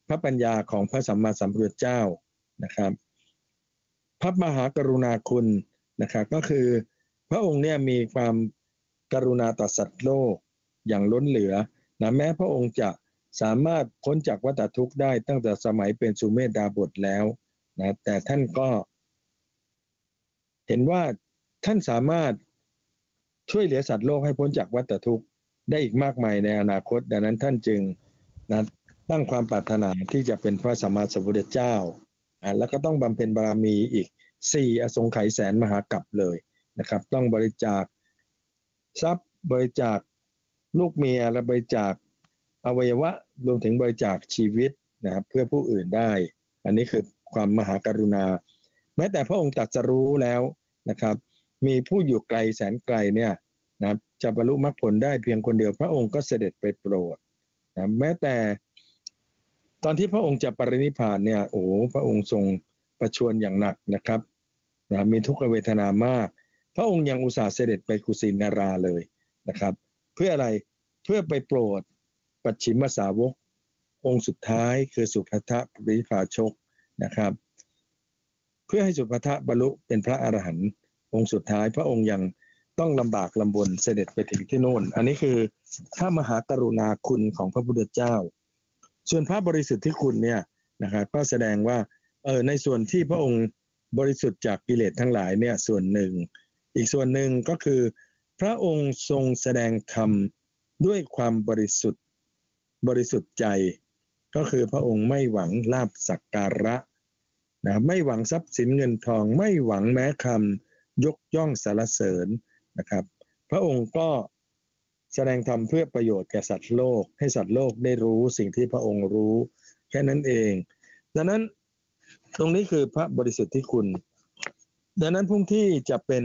พระปัญญาของพระสัมมาสัมพุทธเจ้านะครับพระมหากรุณาคุณนะครับก็คือพระองค์เนี่ยมีความกรุณาต่อสัตว์โลกอย่างล้นเหลือนะแม้พระองค์จะสามารถพ้นจากวัฏทุกข์ได้ตั้งแต่สมัยเป็นสุเมธดาบทแล้วนะแต่ท่านก็เห็นว่าท่านสามารถช่วยเหลือสัตว์โลกให้พ้นจากวัฏทุกข์ได้อีกมากมายในอนาคตดังนั้นท่านจึงนะตั้งความปรารถนาที่จะเป็นพระสัมมาสัมพุทธเจ้าอ่าแล้วก็ต้องบำเพ็ญบารมีอีกสี่อสงไขยแสนมหากัปเลยนะครับต้องบริจาคทรัพย์บริจาคลูกเมียและบริจาคอวัยวะรวมถึงบริจาคชีวิตนะครับเพื่อผู้อื่นได้อันนี้คือความมหากรุณาแม้แต่พระองค์ตรัสรู้แล้วนะครับมีผู้อยู่ไกลแสนไกลเนี่ยนะจะบรรลุมรรคผลได้เพียงคนเดียวพระองค์ก็เสด็จไปโปรดนะแม้แต่ตอนที่พระองค์จะปรินิพพานเนี่ยโอ้พระองค์ทรงประชวรอย่างหนักนะครับนะมีทุกขเวทนามากพระองค์ยังอุตส่าห์เสด็จไปกุสินาราเลยนะครับเพื่ออะไรเพื่อไปโปรดปัจฉิมสาวกองค์สุดท้ายคือสุภัททปริภาชกนะครับเพื่อให้สุภัททบรรลุเป็นพระอรหันต์องค์สุดท้ายพระองค์ยังต้องลำบากลำบนเสด็จไปถึงที่โน่นอันนี้คือพระมหากรุณาคุณของพระพุทธเจ้าส่วนพระบริสุทธิคุณเนี่ยนะครับก็แสดงว่าเออในส่วนที่พระองค์บริสุทธิ์จากกิเลสทั้งหลายเนี่ยส่วนหนึ่งอีกส่วนหนึ่งก็คือพระองค์ทรงแสดงธรรมด้วยความบริสุทธิ์บริสุทธิ์ใจก็คือพระองค์ไม่หวังลาภสักการะนะไม่หวังทรัพย์สินเงินทองไม่หวังแม้คำยกย่องสรรเสริญนะครับพระองค์ก็แสดงธรรมเพื่อประโยชน์แก่สัตว์โลกให้สัตว์โลกได้รู้สิ่งที่พระองค์รู้แค่นั้นเองดังนั้นตรงนี้คือพระบริสุทธิคุณดังนั้นผู้ที่จะเป็น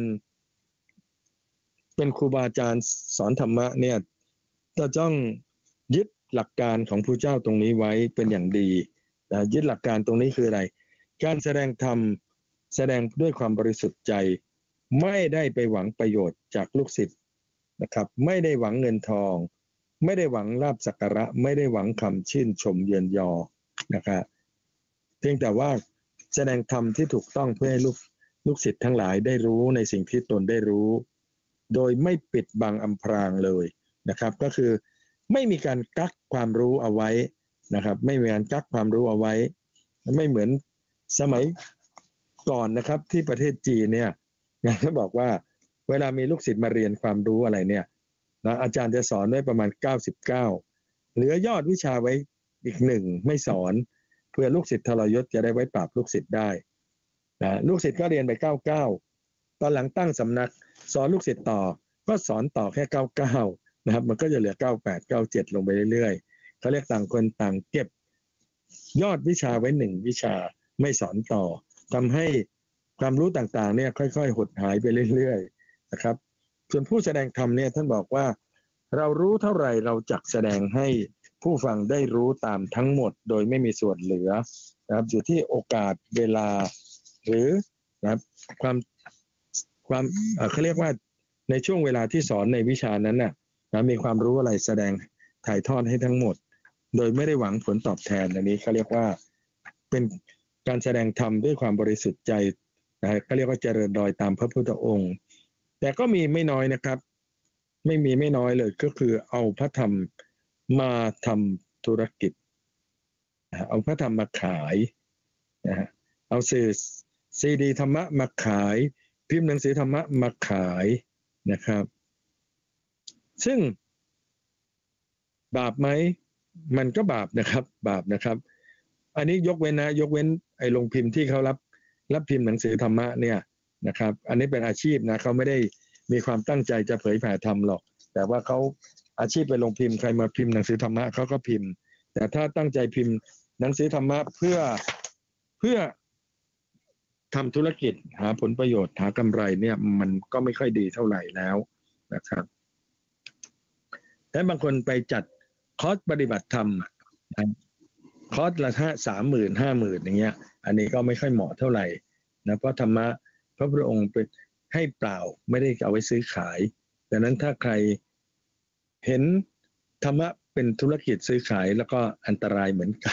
เป็นครูบาอาจารย์สอนธรรมะเนี่ยจะต้องยึดหลักการของพระเจ้าตรงนี้ไว้เป็นอย่างดีนะยึดหลักการตรงนี้คืออะไรการแสดงธรรมแสดงด้วยความบริสุทธิ์ใจไม่ได้ไปหวังประโยชน์จากลูกศิษย์นะครับไม่ได้หวังเงินทองไม่ได้หวังลาภสักการะไม่ได้หวังคำชื่นชมเยินยอนะครับเพียงแต่ว่าแสดงธรรมที่ถูกต้องเพื่อให้ลูกลูกศิษย์ทั้งหลายได้รู้ในสิ่งที่ตนได้รู้โดยไม่ปิดบังอำพรางเลยนะครับก็คือไม่มีการกักความรู้เอาไว้นะครับไม่มีการกักความรู้เอาไว้ไม่เหมือนสมัยก่อนนะครับที่ประเทศจีนเนี่ยเขาบอกว่าเวลามีลูกศิษย์มาเรียนความรู้อะไรเนี่ยนะอาจารย์จะสอนไว้ประมาณเก้าสิบเก้าเหลือยอดวิชาไว้อีกหนึ่งไม่สอนเพื่อลูกศิษย์ทรยศจะได้ไว้ปราบลูกศิษย์ได้นะลูกศิษย์ก็เรียนไปเก้าสิบเก้าตอนหลังตั้งสำนักสอนลูกศิษย์ต่อก็สอนต่อแค่เก้าสิบเก้านะครับมันก็จะเหลือเก้าสิบแปด เก้าสิบเจ็ดลงไปเรื่อยๆเขาเรียกต่างคนต่างเก็บยอดวิชาไว้หนึ่งวิชาไม่สอนต่อทำให้ความรู้ต่างๆเนี่ยค่อยๆหดหายไปเรื่อยๆนะครับส่วนผู้แสดงธรรมเนี่ยท่านบอกว่าเรารู้เท่าไหร่เราจักแสดงให้ผู้ฟังได้รู้ตามทั้งหมดโดยไม่มีส่วนเหลือนะครับอยู่ที่โอกาสเวลาหรือนะครับความความเขาเรียกว่าในช่วงเวลาที่สอนในวิชานั้นน่ะนะมีความรู้อะไรแสดงถ่ายทอดให้ทั้งหมดโดยไม่ได้หวังผลตอบแทนอันนี้เขาเรียกว่าเป็นการแสดงธรรมด้วยความบริสุทธิ์ใจนะเขาเรียกว่าเจริญรอยตามพระพุทธองค์แต่ก็มีไม่น้อยนะครับไม่มีไม่น้อยเลยก็คือเอาพระธรรมมาทำธุรกิจเอาพระธรรมมาขายนะฮะเอาสื่อซีดีธรรมะมาขายพิมพ์หนังสือธรรมะมาขายนะครับซึ่งบาปไหมมันก็บาปนะครับบาปนะครับอันนี้ยกเว้นนะยกเว้นไอ้โรงพิมพ์ที่เขารับรับพิมพ์หนังสือธรรมะเนี่ยนะครับอันนี้เป็นอาชีพนะเขาไม่ได้มีความตั้งใจจะเผยแผ่ธรรมหรอกแต่ว่าเขาอาชีพไปลงพิมพ์ใครมาพิมพ์หนังสือธรรมะเขาก็พิมพ์แต่ถ้าตั้งใจพิมพ์หนังสือธรรมะเพื่อเพื่อทำธุรกิจหาผลประโยชน์หากำไรเนี่ยมันก็ไม่ค่อยดีเท่าไหร่แล้วนะครับแต่บางคนไปจัดคอร์สปฏิบัติธรรมคอร์สละห้าสามหมื่นห้าหมื่นอย่างเงี้ยอันนี้ก็ไม่ค่อยเหมาะเท่าไหร่นะเพราะธรรมะพระพุทธองค์เป็นให้เปล่าไม่ได้เอาไว้ซื้อขายดังนั้นถ้าใครเห็นธรรมะเป็นธุรกิจซื้อขายแล้วก็อันตรายเหมือนกัน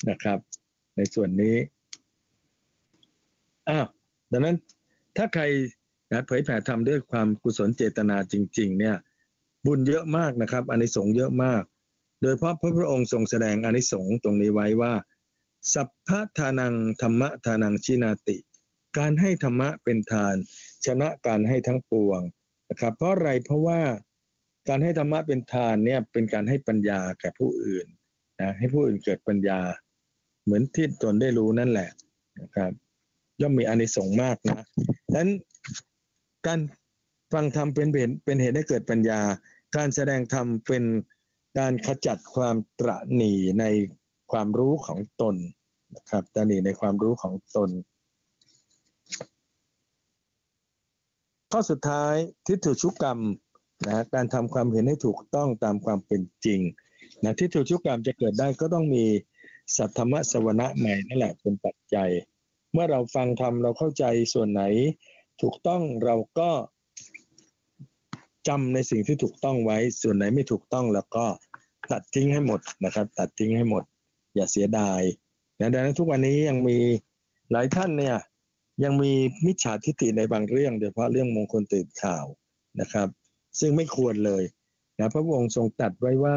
นะครับในส่วนนี้อ้าวดังนั้นถ้าใครนะเผยแผ่ธรรมด้วยความกุศลเจตนาจริงๆเนี่ยบุญเยอะมากนะครับอานิสงส์เยอะมากโดยเพราะพระพุทธองค์ทรงแสดงอานิสงส์ตรงนี้ไว้ว่าสัพพทานังธรรมะทานังชินาติการให้ธรรมะเป็นทานชนะการให้ทั้งปวงนะครับเพราะอะไรเพราะว่าการให้ธรรมะเป็นทานเนี่ยเป็นการให้ปัญญาแก่ผู้อื่นนะให้ผู้อื่นเกิดปัญญาเหมือนที่ตนได้รู้นั่นแหละนะครับย่อมมีอานิสงส์มากนะดังนั้นการฟังธรรมเป็นเหตุเป็นเหตุให้เกิดปัญญาการแสดงธรรมเป็นการขจัดความตระหนี่ในความรู้ของตนนะครับตระหนี่ในความรู้ของตนข้อสุดท้ายทิฏฐุชุกรรมนะการทำความเห็นให้ถูกต้องตามความเป็นจริงนะทิฏฐุชุกรรมจะเกิดได้ก็ต้องมีสัทธรรมสวนะใหม่นั่นแหละเป็นปัจจัยเมื่อเราฟังธรรมเราเข้าใจส่วนไหนถูกต้องเราก็จำในสิ่งที่ถูกต้องไว้ส่วนไหนไม่ถูกต้องแล้วก็ตัดทิ้งให้หมดนะครับตัดทิ้งให้หมดอย่าเสียดายดังนั้นทุกวันนี้ยังมีหลายท่านเนี่ยยังมีมิจฉาทิฏฐิในบางเรื่องโดยเฉพาะเรื่องมงคลตื่นข่าวนะครับซึ่งไม่ควรเลยนะพระองค์ทรงตรัสไว้ว่า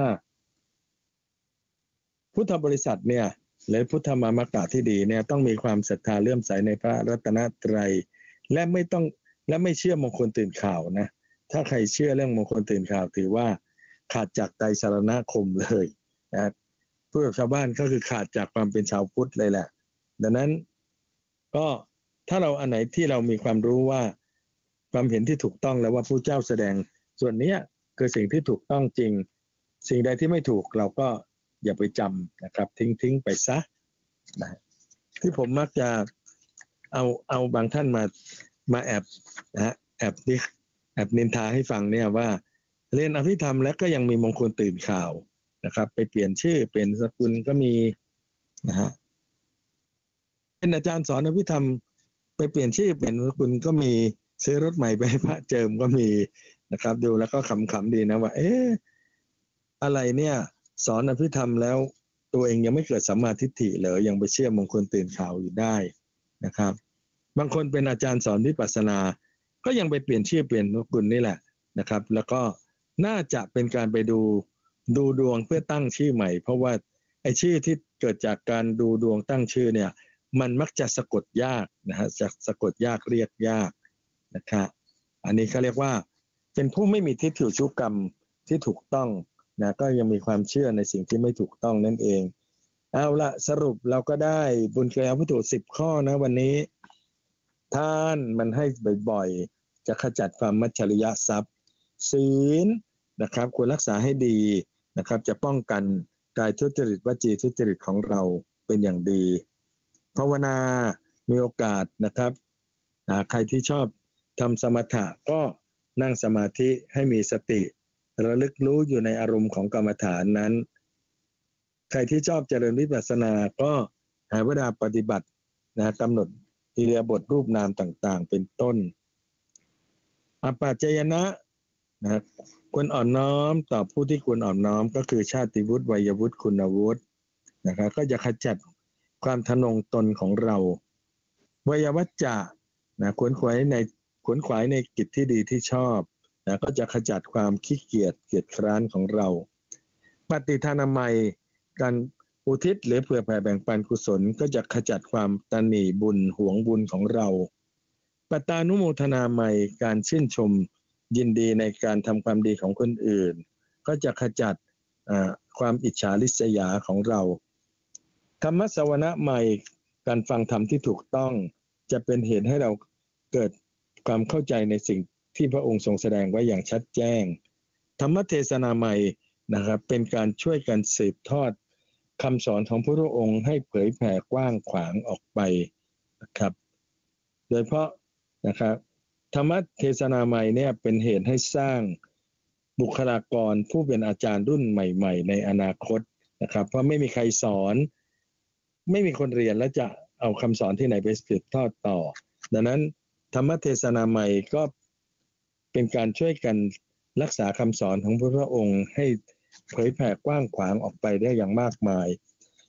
พุทธบริษัทเนี่ยหรือพุทธมามกะที่ดีเนี่ยต้องมีความศรัทธาเลื่อมใสในพระรัตนตรัยและไม่ต้องและไม่เชื่อมงคลตื่นข่าวนะถ้าใครเชื่อเรื่องมงคลตื่นข่าวถือว่าขาดจากไตรสรณคมเลยนะพูดกับชาวบ้านก็คือขาดจากความเป็นชาวพุทธเลยแหละดังนั้นก็ถ้าเราอันไหนที่เรามีความรู้ว่าความเห็นที่ถูกต้องแล้วว่าผู้เจ้าแสดงส่วนนี้คือสิ่งที่ถูกต้องจริงสิ่งใดที่ไม่ถูกเราก็อย่าไปจำนะครับทิ้งทิ้งไปซะนะที่ผมมักจะเอาเอาบางท่านมามาแอบนะฮะแอบดิแอบนินทาให้ฟังเนี่ยว่าเรียนอภิธรรมแล้วก็ยังมีมงคลตื่นข่าวนะครับไปเปลี่ยนชื่อเป็นสกุลก็มีนะฮะเป็นอาจารย์สอนอภิธรรมไปเปลี่ยนชื่อเป็นสกุลก็มีซื้อรถใหม่ไปให้พระเจิมก็มีนะครับดูแล้วก็ขำๆดีนะว่าเอ๊ะอะไรเนี่ยสอนอภิธรรมแล้วตัวเองยังไม่เกิดสัมมาทิฏฐิเลยยังไปเชื่อมงคลตื่นข่าวอยู่ได้นะครับบางคนเป็นอาจารย์สอนวิปัสสนาก็ยังไปเปลี่ยนชื่อเปลี่ยนสกุลนี่แหละนะครับแล้วก็น่าจะเป็นการไปดูดูดวงเพื่อตั้งชื่อใหม่เพราะว่าไอ้ชื่อที่เกิดจากการดูดวงตั้งชื่อเนี่ยมันมักจะสะกดยากนะฮะจะสะกดยากเรียกยากนะครับอันนี้เขาเรียกว่าเป็นผู้ไม่มีทิฏฐิชุกรรมที่ถูกต้องนะก็ยังมีความเชื่อในสิ่งที่ไม่ถูกต้องนั่นเองเอาละสรุปเราก็ได้บุญเกลียววัตถุสิบข้อนะวันนี้ท่านมันให้บ่อยๆจะขจัดความมัจฉริยทรัพย์ศีลนะครับควรรักษาให้ดีนะครับจะป้องกันกายทุจริตวจีทุจริตของเราเป็นอย่างดีภาวนามีโอกาสนะครับใครที่ชอบทำสมถะก็นั่งสมาธิให้มีสติระลึกรู้อยู่ในอารมณ์ของกรรมฐานนั้นใครที่ชอบเจริญวิปัสสนาก็หาเวลาปฏิบัตินะกำหนดอิริยาบถรูปนามต่างๆเป็นต้นอปัจจยนะนะควรอ่อนน้อมต่อผู้ที่ควรอ่อนน้อมก็คือชาติวุฒิวัยวุฒิคุณวุฒินะครับก็จะขจัดความทะนงตนของเราวัยวัจจะนะขวนขวายในขวนขวายในกิจที่ดีที่ชอบนะก็จะขจัดความขี้เกียจเกียจคร้านของเราปฏิทานามัยการอุทิศหรือเผื่อแผ่แบ่งปันกุศลก็จะขจัดความตนีบุญหวงบุญของเราปตานุโมทนาไมยการชื่นชมยินดีในการทำความดีของคนอื่นก็จะขจัดความอิจฉาริษยาของเราธรรมสวนะไมยการฟังธรรมที่ถูกต้องจะเป็นเหตุให้เราเกิดความเข้าใจในสิ่งที่พระองค์ทรงแสดงไว้อย่างชัดแจ้งธรรมเทศนาไมยนะครับเป็นการช่วยกันสืบทอดคำสอนของพระองค์ให้เผยแผ่กว้างขวางออกไปนะครับโดยเพราะนะครับธรรมเทศนาไมยเนี่ยเป็นเหตุให้สร้างบุคลากรผู้เป็นอาจารย์รุ่นใหม่ๆในอนาคตนะครับเพราะไม่มีใครสอนไม่มีคนเรียนแล้วจะเอาคำสอนที่ไหนไปสืบทอดต่อดังนั้นธรรมเทศนาไมยก็เป็นการช่วยกันรักษาคำสอนของพระองค์ให้เผยแผ่กว้างขวางออกไปได้อย่างมากมาย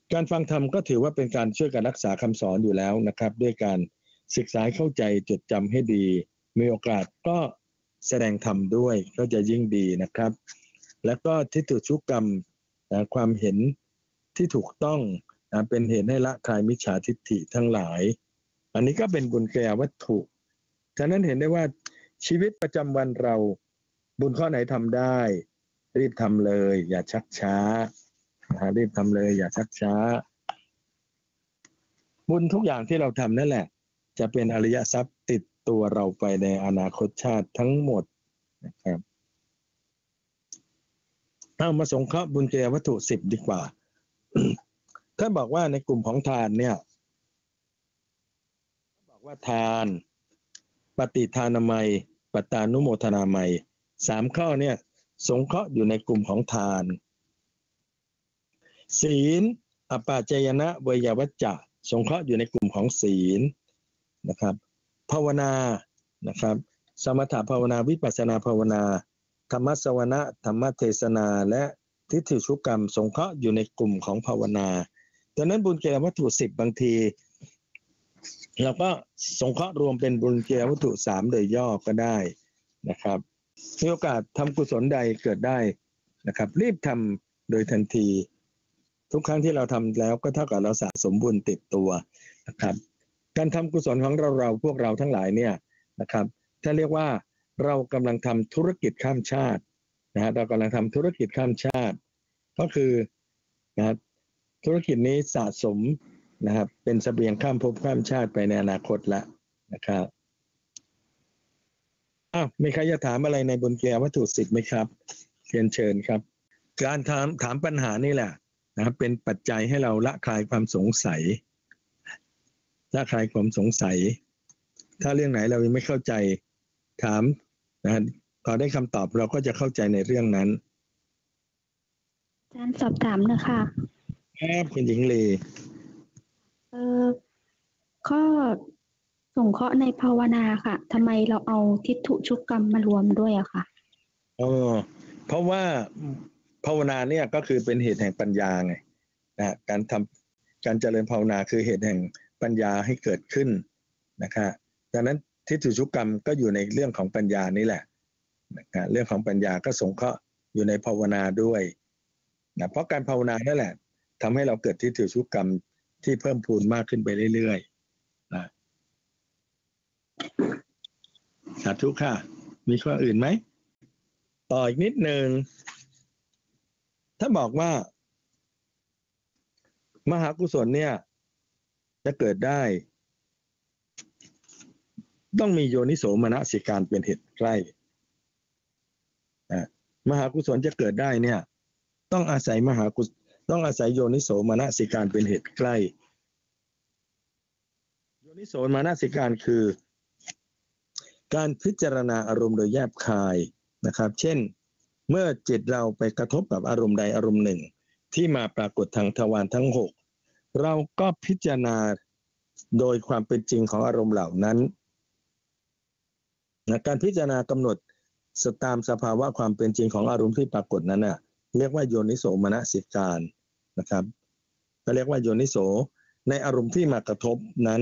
การฟังธรรมก็ถือว่าเป็นการช่วยกันรักษาคำสอนอยู่แล้วนะครับด้วยการศึกษาเข้าใจจดจำให้ดีมีโอกาสก็แสดงธรรมด้วยก็จะยิ่งดีนะครับแล้วก็ทิฏฐุชุกรรมความเห็นที่ถูกต้องเป็นเหตุให้ละคลายมิจฉาทิฏฐิทั้งหลายอันนี้ก็เป็นบุญกิริยาวัตถุฉะนั้นเห็นได้ว่าชีวิตประจำวันเราบุญข้อไหนทำได้รีบทำเลยอย่าชักช้ารีบทำเลยอย่าชักช้าบุญทุกอย่างที่เราทำนั่นแหละจะเป็นอริยทรัพย์ติดตัวเราไปในอนาคตชาติทั้งหมดนะครับเอามาสงเคราะห์บุญกิริยาวัตถุสิบดีกว่า ท่านบอกว่าในกลุ่มของทานเนี่ยบอกว่าทานปฏิทานามัยปัตตานุโมทนามัยสามข้อเนี่ยสงเคราะห์อยู่ในกลุ่มของทานศีลอปาจายนะเวยวัจจะสงเคราะห์อยู่ในกลุ่มของศีลนะครับภาวนานะครับสมถภาวนาวิปัสสนาภาวนาธรรมสวนะธรรมเทศนาและทิฏฐิชุกรรมสงเคราะห์อยู่ในกลุ่มของภาวนาดังนั้นบุญกิริยาวัตถุสิบบางทีเราก็สงเคราะห์รวมเป็นบุญกิริยาวัตถุสามโดยย่อก็ได้นะครับมีโอกาสทำกุศลใดเกิดได้นะครับรีบทำโดยทันทีทุกครั้งที่เราทำแล้วก็เท่ากับเราสะสมบุญติดตัวนะครับการทำกุศลของเราเราพวกเราทั้งหลายเนี่ยนะครับถ้าเรียกว่าเรากำลังทำธุรกิจข้ามชาตินะฮะเรากำลังทำธุรกิจข้ามชาติก็คือนะธุรกิจนี้สะสมนะครับเป็นเสบียงข้ามภพข้ามชาติไปในอนาคตแล้วนะครับอ้าวมีใครจะถามอะไรในบุญกิริยาวัตถุสิบไหมครับเรียนเชิญครับการถามถามปัญหานี่แหละนะครับเป็นปัจจัยให้เราละคลายความสงสัยละคลายความสงสัยถ้าเรื่องไหนเรายังไม่เข้าใจถามนะพอได้คำตอบเราก็จะเข้าใจในเรื่องนั้นอาจารย์สอบถามนะคะครับคุณหญิงลีเอ่อข้อสงเคราะห์ในภาวนาค่ะทำไมเราเอาทิฏฐุชุกกรรมมารวมด้วยอะค่ะอ๋อเพราะว่าภาวนาเนี่ยก็คือเป็นเหตุแห่งปัญญาไงนะการทำการเจริญภาวนาคือเหตุแห่งปัญญาให้เกิดขึ้นนะครับดังนั้นทิฏฐุชุกกรรมก็อยู่ในเรื่องของปัญญานี่แหละนะเรื่องของปัญญาก็สงเคราะห์อยู่ในภาวนาด้วยนะเพราะการภาวนานั่นแหละทำให้เราเกิดทิฏฐุชุกกรรมที่เพิ่มพูนมากขึ้นไปเรื่อยๆนะสาธุค่ะมีข้ออื่นไหมต่ออีกนิดหนึ่งถ้าบอกว่ามหากุศลเนี่ยจะเกิดได้ต้องมีโยนิโสมนสิการเป็นเหตุใกล้มหากุศลจะเกิดได้เนี่ยต้องอาศัยมหากุศลต้องอาศัยโยนิโสมนสิการเป็นเหตุใกล้โยนิโสมนสิการคือการพิจารณาอารมณ์โดยแยบคายนะครับเช่นเมื่อจิตเราไปกระทบกับอารมณ์ใดอารมณ์หนึ่งที่มาปรากฏทางทวารทั้งหกเราก็พิจารณาโดยความเป็นจริงของอารมณ์เหล่านั้นนะการพิจารณากำหนดตามสภาวะความเป็นจริงของอารมณ์ที่ปรากฏนั้นน่ะเรียกว่าโยนิโสมนสิการนะครับก็เรียกว่าโยนิโสในอารมณ์ที่มากระทบนั้น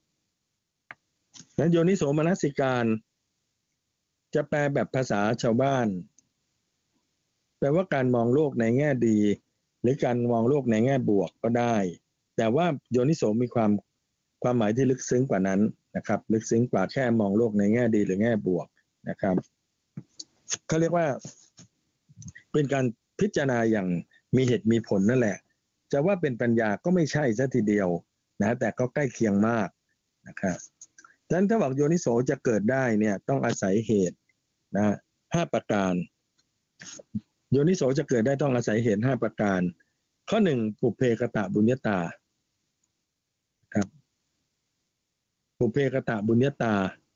นั้นโยนิโสมนสิการจะแปลแบบภาษาชาวบ้านแปลว่าการมองโลกในแง่ดีหรือการมองโลกในแง่บวกก็ได้แต่ว่าโยนิโสมีความความหมายที่ลึกซึ้งกว่านั้นนะครับลึกซึ้งกว่าแค่มองโลกในแง่ดีหรือแง่บวกนะครับเขาเรียกว่าเป็นการพิจารณาอย่างมีเหตุมีผลนั่นแหละจะว่าเป็นปัญญาก็ไม่ใช่ซะทีเดียวนะแต่ก็ใกล้เคียงมากนะครับดังนั้นถ้าบอกโยนิโสจะเกิดได้เนี่ยต้องอาศัยเหตุนะห้าประการโยนิโสจะเกิดได้ต้องอาศัยเหตุห้าประการข้อหนึ่งปุเพกตบุญญาตาครับปุเพกตบุญญาตา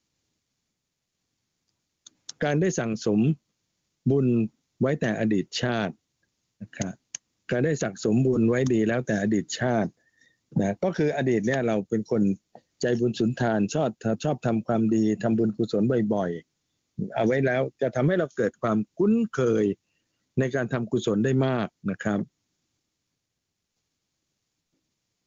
การได้สั่งสมบุญไว้แต่อดีตชาตินะครับการได้สั่งสมบุญไว้ดีแล้วแต่อดีตชาตินะก็คืออดีตเนี่ยเราเป็นคนใจบุญสุนทานชอบชอบทำความดีทำบุญกุศลบ่อยๆเอาไว้แล้วจะทำให้เราเกิดความคุ้นเคยในการทำกุศลได้มากนะครับ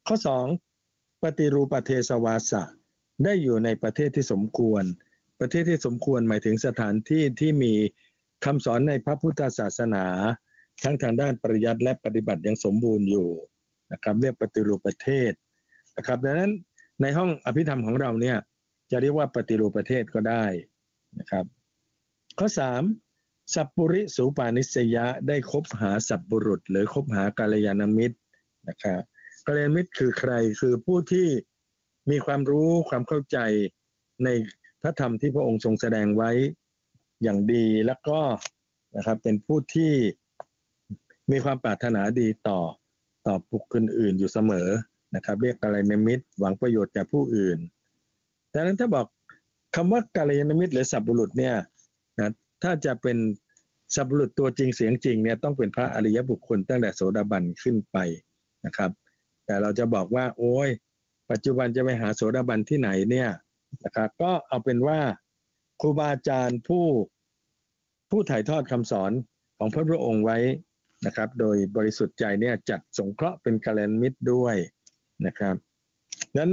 ข้อสองปฏิรูปเทศวาสะได้อยู่ในประเทศที่สมควรประเทศที่สมควรหมายถึงสถานที่ที่มีคำสอนในพระพุทธศาสนาทั้งทางด้านปริยัติและปฏิบัติยังสมบูรณ์อยู่นะครับเรียกปฏิรูปประเทศนะครับดังนั้นในห้องอภิธรรมของเราเนี่ยจะเรียกว่าปฏิรูปประเทศก็ได้นะครับข้อสามสัพปุริสูปานิสยะได้คบหาสัพบุรุษหรือคบหากัลยาณมิตรนะครับกัลยาณมิตรคือใครคือผู้ที่มีความรู้ความเข้าใจในพระธรรมที่พระองค์ทรงแสดงไว้อย่างดีแล้วก็นะครับเป็นผู้ที่มีความปรารถนาดีต่อต่อบุคคลอื่นอยู่เสมอนะครับเรียกกัลยาณมิตรหวังประโยชน์แก่ผู้อื่นดังนั้นถ้าบอกคำว่ากัลยาณมิตรหรือสัพบุรุษเนี่ยนะถ้าจะเป็นสัพบุรุษตัวจริงเสียงจริงเนี่ยต้องเป็นพระอริยบุคคลตั้งแต่โสดาบันขึ้นไปนะครับแต่เราจะบอกว่าโอ้ยปัจจุบันจะไปหาโสดาบันที่ไหนเนี่ยนะครับก็เอาเป็นว่าครูบาอาจารย์ผู้ผู้ถ่ายทอดคำสอนของพระพุทธองค์ไว้นะครับโดยบริสุทธิ์ใจเนี่ยจัดสงเคราะห์เป็นกัลยาณมิตรด้วยนะครับนั้น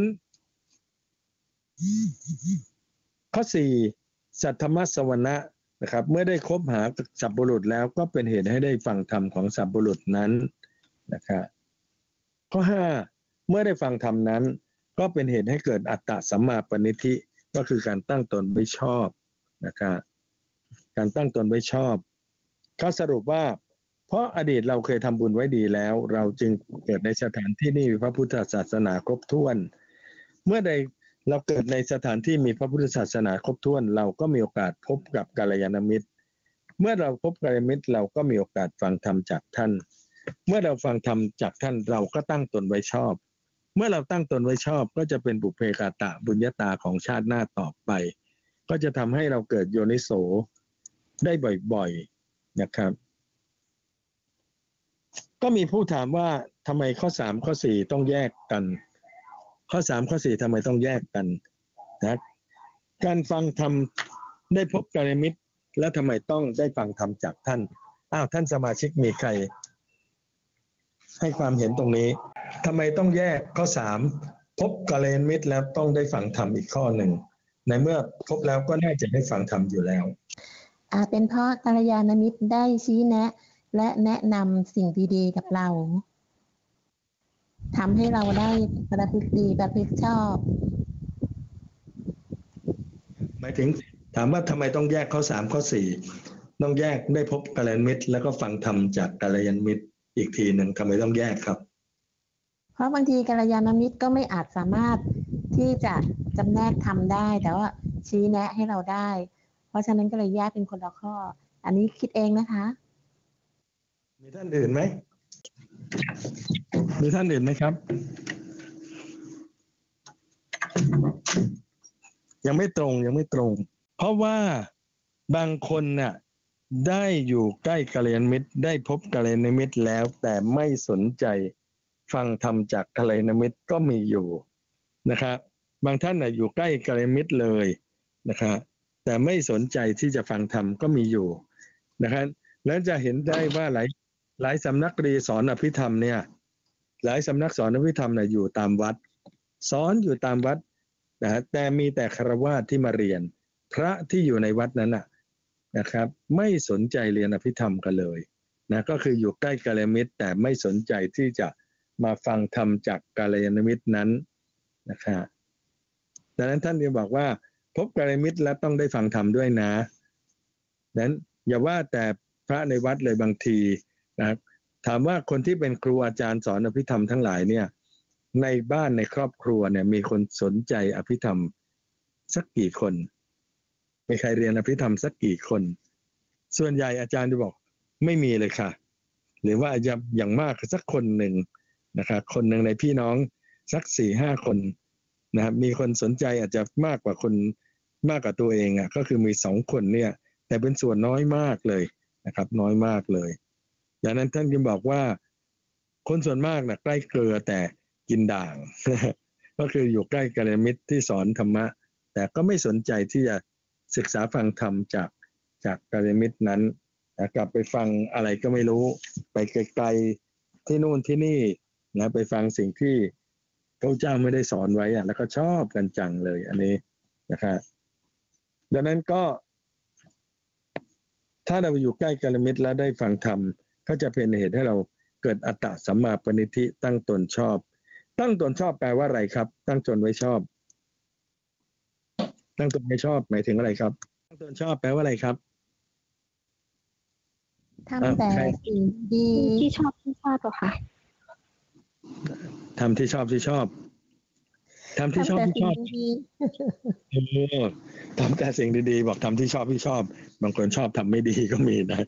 ข้อสี่สัทธมัสสวนะนะครับเมื่อได้คบหาสัพบุรุษแล้วก็เป็นเหตุให้ได้ฟังธรรมของสัพบุรุษนั้นนะครับข้อห้าเมื่อได้ฟังธรรมนั้นก็เป็นเหตุให้เกิดอัตตสัมมาปณิธิก็คือการตั้งตนไว้ชอบนะครับการตั้งตนไว้ชอบเขาสรุปว่าเพราะอดีตเราเคยทำบุญไว้ดีแล้วเราจึงเกิดในสถานที่นี้มีพระพุทธศาสนาครบถ้วนเมื่อใดเราเกิดในสถานที่มีพระพุทธศาสนาครบถ้วนเราก็มีโอกาสพบกับกัลยาณมิตรเมื่อเราพบกัลยาณมิตรเราก็มีโอกาสฟังธรรมจากท่านเมื่อเราฟังธรรมจากท่านเราก็ตั้งตนไว้ชอบเมื่อเราตั้งตนไว้ชอบก็จะเป็นบุพเพกาตะบุญญาตาของชาติหน้าต่อไปก็จะทำให้เราเกิดโยนิโสได้บ่อยๆนะครับก็มีผู้ถามว่าทำไมข้อสามข้อสี่ต้องแยกกันข้อสามข้อสี่ทำไมต้องแยกกันนะการฟังธรรมได้พบกัลยาณมิตรแล้วทำไมต้องได้ฟังธรรมจากท่านอ้าวท่านสมาชิกมีใครให้ความเห็นตรงนี้ทำไมต้องแยกข้อสามพบกัลยาณมิตรแล้วต้องได้ฟังธรรมอีกข้อหนึ่งในเมื่อพบแล้วก็น่าจะได้ฟังธรรมอยู่แล้วอาจเป็นเพราะกัลยาณมิตรได้ชี้แนะและแนะนำสิ่งดีๆกับเราทำให้เราได้ประพฤติดีประพฤติชอบหมายถึงถามว่าทำไมต้องแยกข้อสามข้อสี่ต้องแยกได้พบกัลยาณมิตรแล้วก็ฟังธรรมจากกัลยาณมิตรอีกทีหนึ่งทำไมต้องแยกครับเพราะบางทีกัลยาณมิตรก็ไม่อาจสามารถที่จะจำแนกทำได้แต่ว่าชี้แนะให้เราได้เพราะฉะนั้นก็เลยแยกเป็นคนละข้ออันนี้คิดเองนะคะมีท่านอื่นไหมมีท่านอื่นไหมครับยังไม่ตรงยังไม่ตรงเพราะว่าบางคนน่ะได้อยู่ใกล้กัลยาณมิตรได้พบกัลยาณมิตรแล้วแต่ไม่สนใจฟังธรรมจากกัลยาณมิตรก็มีอยู่นะครับบางท่านน่ะอยู่ใกล้กัลยาณมิตรเลยนะครับแต่ไม่สนใจที่จะฟังธรรมก็มีอยู่นะครับแล้วจะเห็นได้ว่าหลายหลายสำนักเรียนสอนอภิธรรมเนี่ยหลายสำนักสอนอภิธรรมเนี่ยอยู่ตามวัดสอนอยู่ตามวัดนะแต่มีแต่ฆราวาสที่มาเรียนพระที่อยู่ในวัดนั้นนะนะครับไม่สนใจเรียนอภิธรรมกันเลยนะก็คืออยู่ใกล้กัลยาณมิตรแต่ไม่สนใจที่จะมาฟังธรรมจากกัลยาณมิตรนั้นนะครับดังนั้นท่านจะบอกว่าพบกัลยาณมิตรแล้วต้องได้ฟังธรรมด้วยนะนั้นอย่าว่าแต่พระในวัดเลยบางทีนะครับถามว่าคนที่เป็นครูอาจารย์สอนอภิธรรมทั้งหลายเนี่ยในบ้านในครอบครัวเนี่ยมีคนสนใจอภิธรรมสักกี่คนมีใครเรียนอภิธรรมสักกี่คนส่วนใหญ่อาจารย์จะบอกไม่มีเลยค่ะหรือว่าจะอย่างมากสักคนหนึ่งนะครับคนหนึ่งในพี่น้องสักสี่ห้าคนนะครับมีคนสนใจอาจจะมากกว่าคนมากกว่าตัวเองอ่ะก็คือมีสองคนเนี่ยแต่เป็นส่วนน้อยมากเลยนะครับน้อยมากเลยดังนั้นท่านจึงบอกว่าคนส่วนมากนะใกล้เกลือแต่กินด่าง ก็คืออยู่ใกล้กัลยาณมิตรที่สอนธรรมะแต่ก็ไม่สนใจที่จะศึกษาฟังธรรมจากจากกัลยาณมิตรนั้นกลับไปฟังอะไรก็ไม่รู้ไปไกลๆที่นู่นที่นี่นะไปฟังสิ่งที่พระเจ้าไม่ได้สอนไว้อะแล้วก็ชอบกันจังเลยอันนี้นะครับดังนั้นก็ถ้าเราอยู่ใกล้กัลยาณมิตรแล้วได้ฟังธรรมก็จะเป็นเหตุให้เราเกิดอัตตะสัมมาปณิธิตั้งตนชอบตั้งตนชอบแปลว่าอะไรครับตั้งตนไว้ชอบตั้งตนไม่ชอบหมายถึงอะไรครับตั้งตนชอบแปลว่าอะไรครับทำแต่สิ่งดีที่ชอบที่ชอบเหรอคะทำที่ชอบที่ชอบทำที่ชอบทำแต่ที่ชสิ่อง บดีเออทำแต่สิ่งดีๆบอกทำที่ชอบที่ชอบ บางคนชอบทำไม่ดีก็มีนะ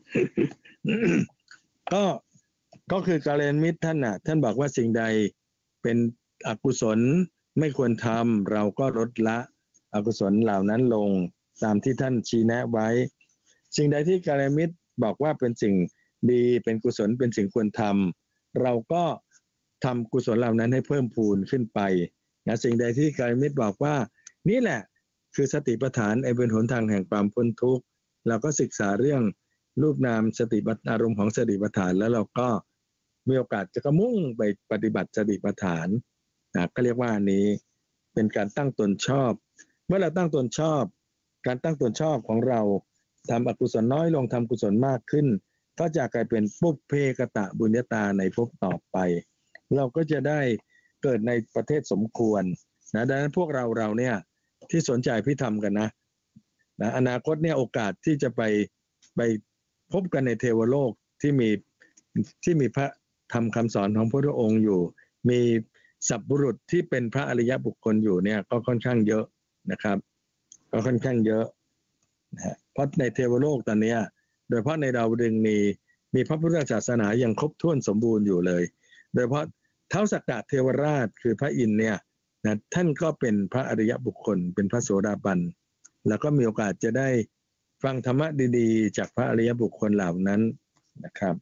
ก็ก็คือกัลยาณมิตรท่านน่ะ ท่านบอกว่าสิ่งใดเป็นอกุศลไม่ควรทำเราก็ลดละอกุศลเหล่านั้นลงตามที่ท่านชี้แนะไว้ สิ่งใดที่กัลยาณมิตรบอกว่าเป็นสิ่งดีเป็นกุศลเป็นสิ่งควรทำเราก็ทำกุศลเหล่านั้นให้เพิ่มพูนขึ้นไปนะสิ่งใดที่กัลยาณมิตรบอกว่านี่แหละคือสติปัฏฐานไอ้เป็นหนทางแห่งความพ้นทุกข์เราก็ศึกษาเรื่องรูปนามสติปัฏฐานอารมณ์ของสติปัฏฐานแล้วเราก็มีโอกาสจะกระมุ่งไปปฏิบัติสติปัฏฐานนะก็เรียกว่าอันนี้เป็นการตั้งตนชอบเมื่อเราตั้งตนชอบการตั้งตนชอบของเราทำอกุศลน้อยลงทำกุศลมากขึ้นก็จะกลายเป็นปุพเพกตะบุญญาตาในภพต่อไปเราก็จะได้เกิดในประเทศสมควรนะดังนั้นพวกเราเราเนี่ยที่สนใจพิธรรมกันนะนะอนาคตเนี่ยโอกาสที่จะไปไปพบกันในเทวโลกที่มีที่มีพระธรรมคำสอนของพระองค์อยู่มีสัพบุรุษที่เป็นพระอริยบุคคลอยู่เนี่ยก็ค่อนข้างเยอะนะครับก็ค่อนข้างเยอะนะฮะเพราะในเทวโลกตอนนี้โดยเฉพาะในดาวดึงส์มีมีพระพุทธศาสนายังครบถ้วนสมบูรณ์อยู่เลยโดยเฉพาะท้าวสักกะเทวราชคือพระอินทร์เนี่ยนะท่านก็เป็นพระอริยบุคคลเป็นพระโสดาบันแล้วก็มีโอกาสจะได้ฟังธรรมะดีๆจากพระอริยบุคคลเหล่านั้นนะครับ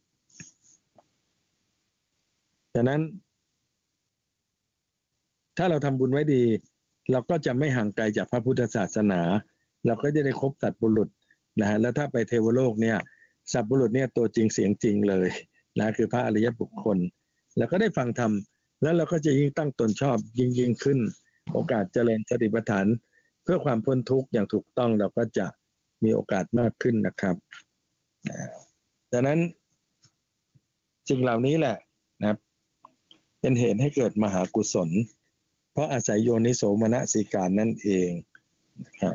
ฉะนั้นถ้าเราทำบุญไว้ดีเราก็จะไม่ห่างไกลจากพระพุทธศาสนาเราก็จะได้คบสัตบุรุษนะฮะแล้วถ้าไปเทวโลกเนี่ยสัตบุรุษเนี่ยตัวจริงเสียงจริงเลยนะคือพระอริยบุคคลแล้วก็ได้ฟังธรรมแล้วเราก็จะยิ่งตั้งตนชอบยิ่งยิ่งขึ้นโอกาสเจริญสติปัฏฐานเพื่อความพ้นทุกข์อย่างถูกต้องเราก็จะมีโอกาสมากขึ้นนะครับดังนั้นสิ่งเหล่านี้แหละนะเป็นเหตุให้เกิดมหากุศลเพราะอาศัยโยนิโสมนสิการนั่นเองนะครับ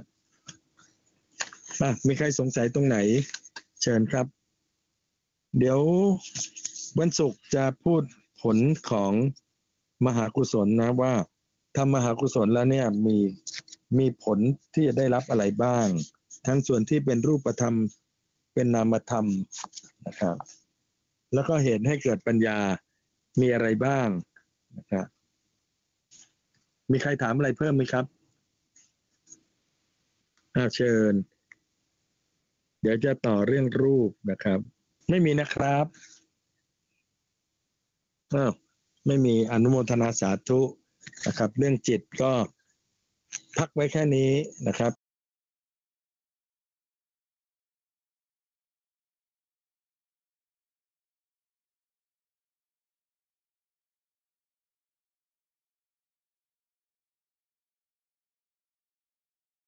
มีใครสงสัยตรงไหนเชิญครับเดี๋ยววันศุกร์จะพูดผลของมหากุศลนะว่าทำมหากุศลแล้วเนี่ยมีมีผลที่จะได้รับอะไรบ้างทั้งส่วนที่เป็นรูปธรรมเป็นนามธรรมนะครับแล้วก็เหตุให้เกิดปัญญามีอะไรบ้างนะครับมีใครถามอะไรเพิ่มไหมครับอ่าเชิญเดี๋ยวจะต่อเรื่องรูปนะครับไม่มีนะครับอ้าวไม่มีอนุโมทนาสาธุนะครับเรื่องจิตก็พักไว้แค่นี้นะครับ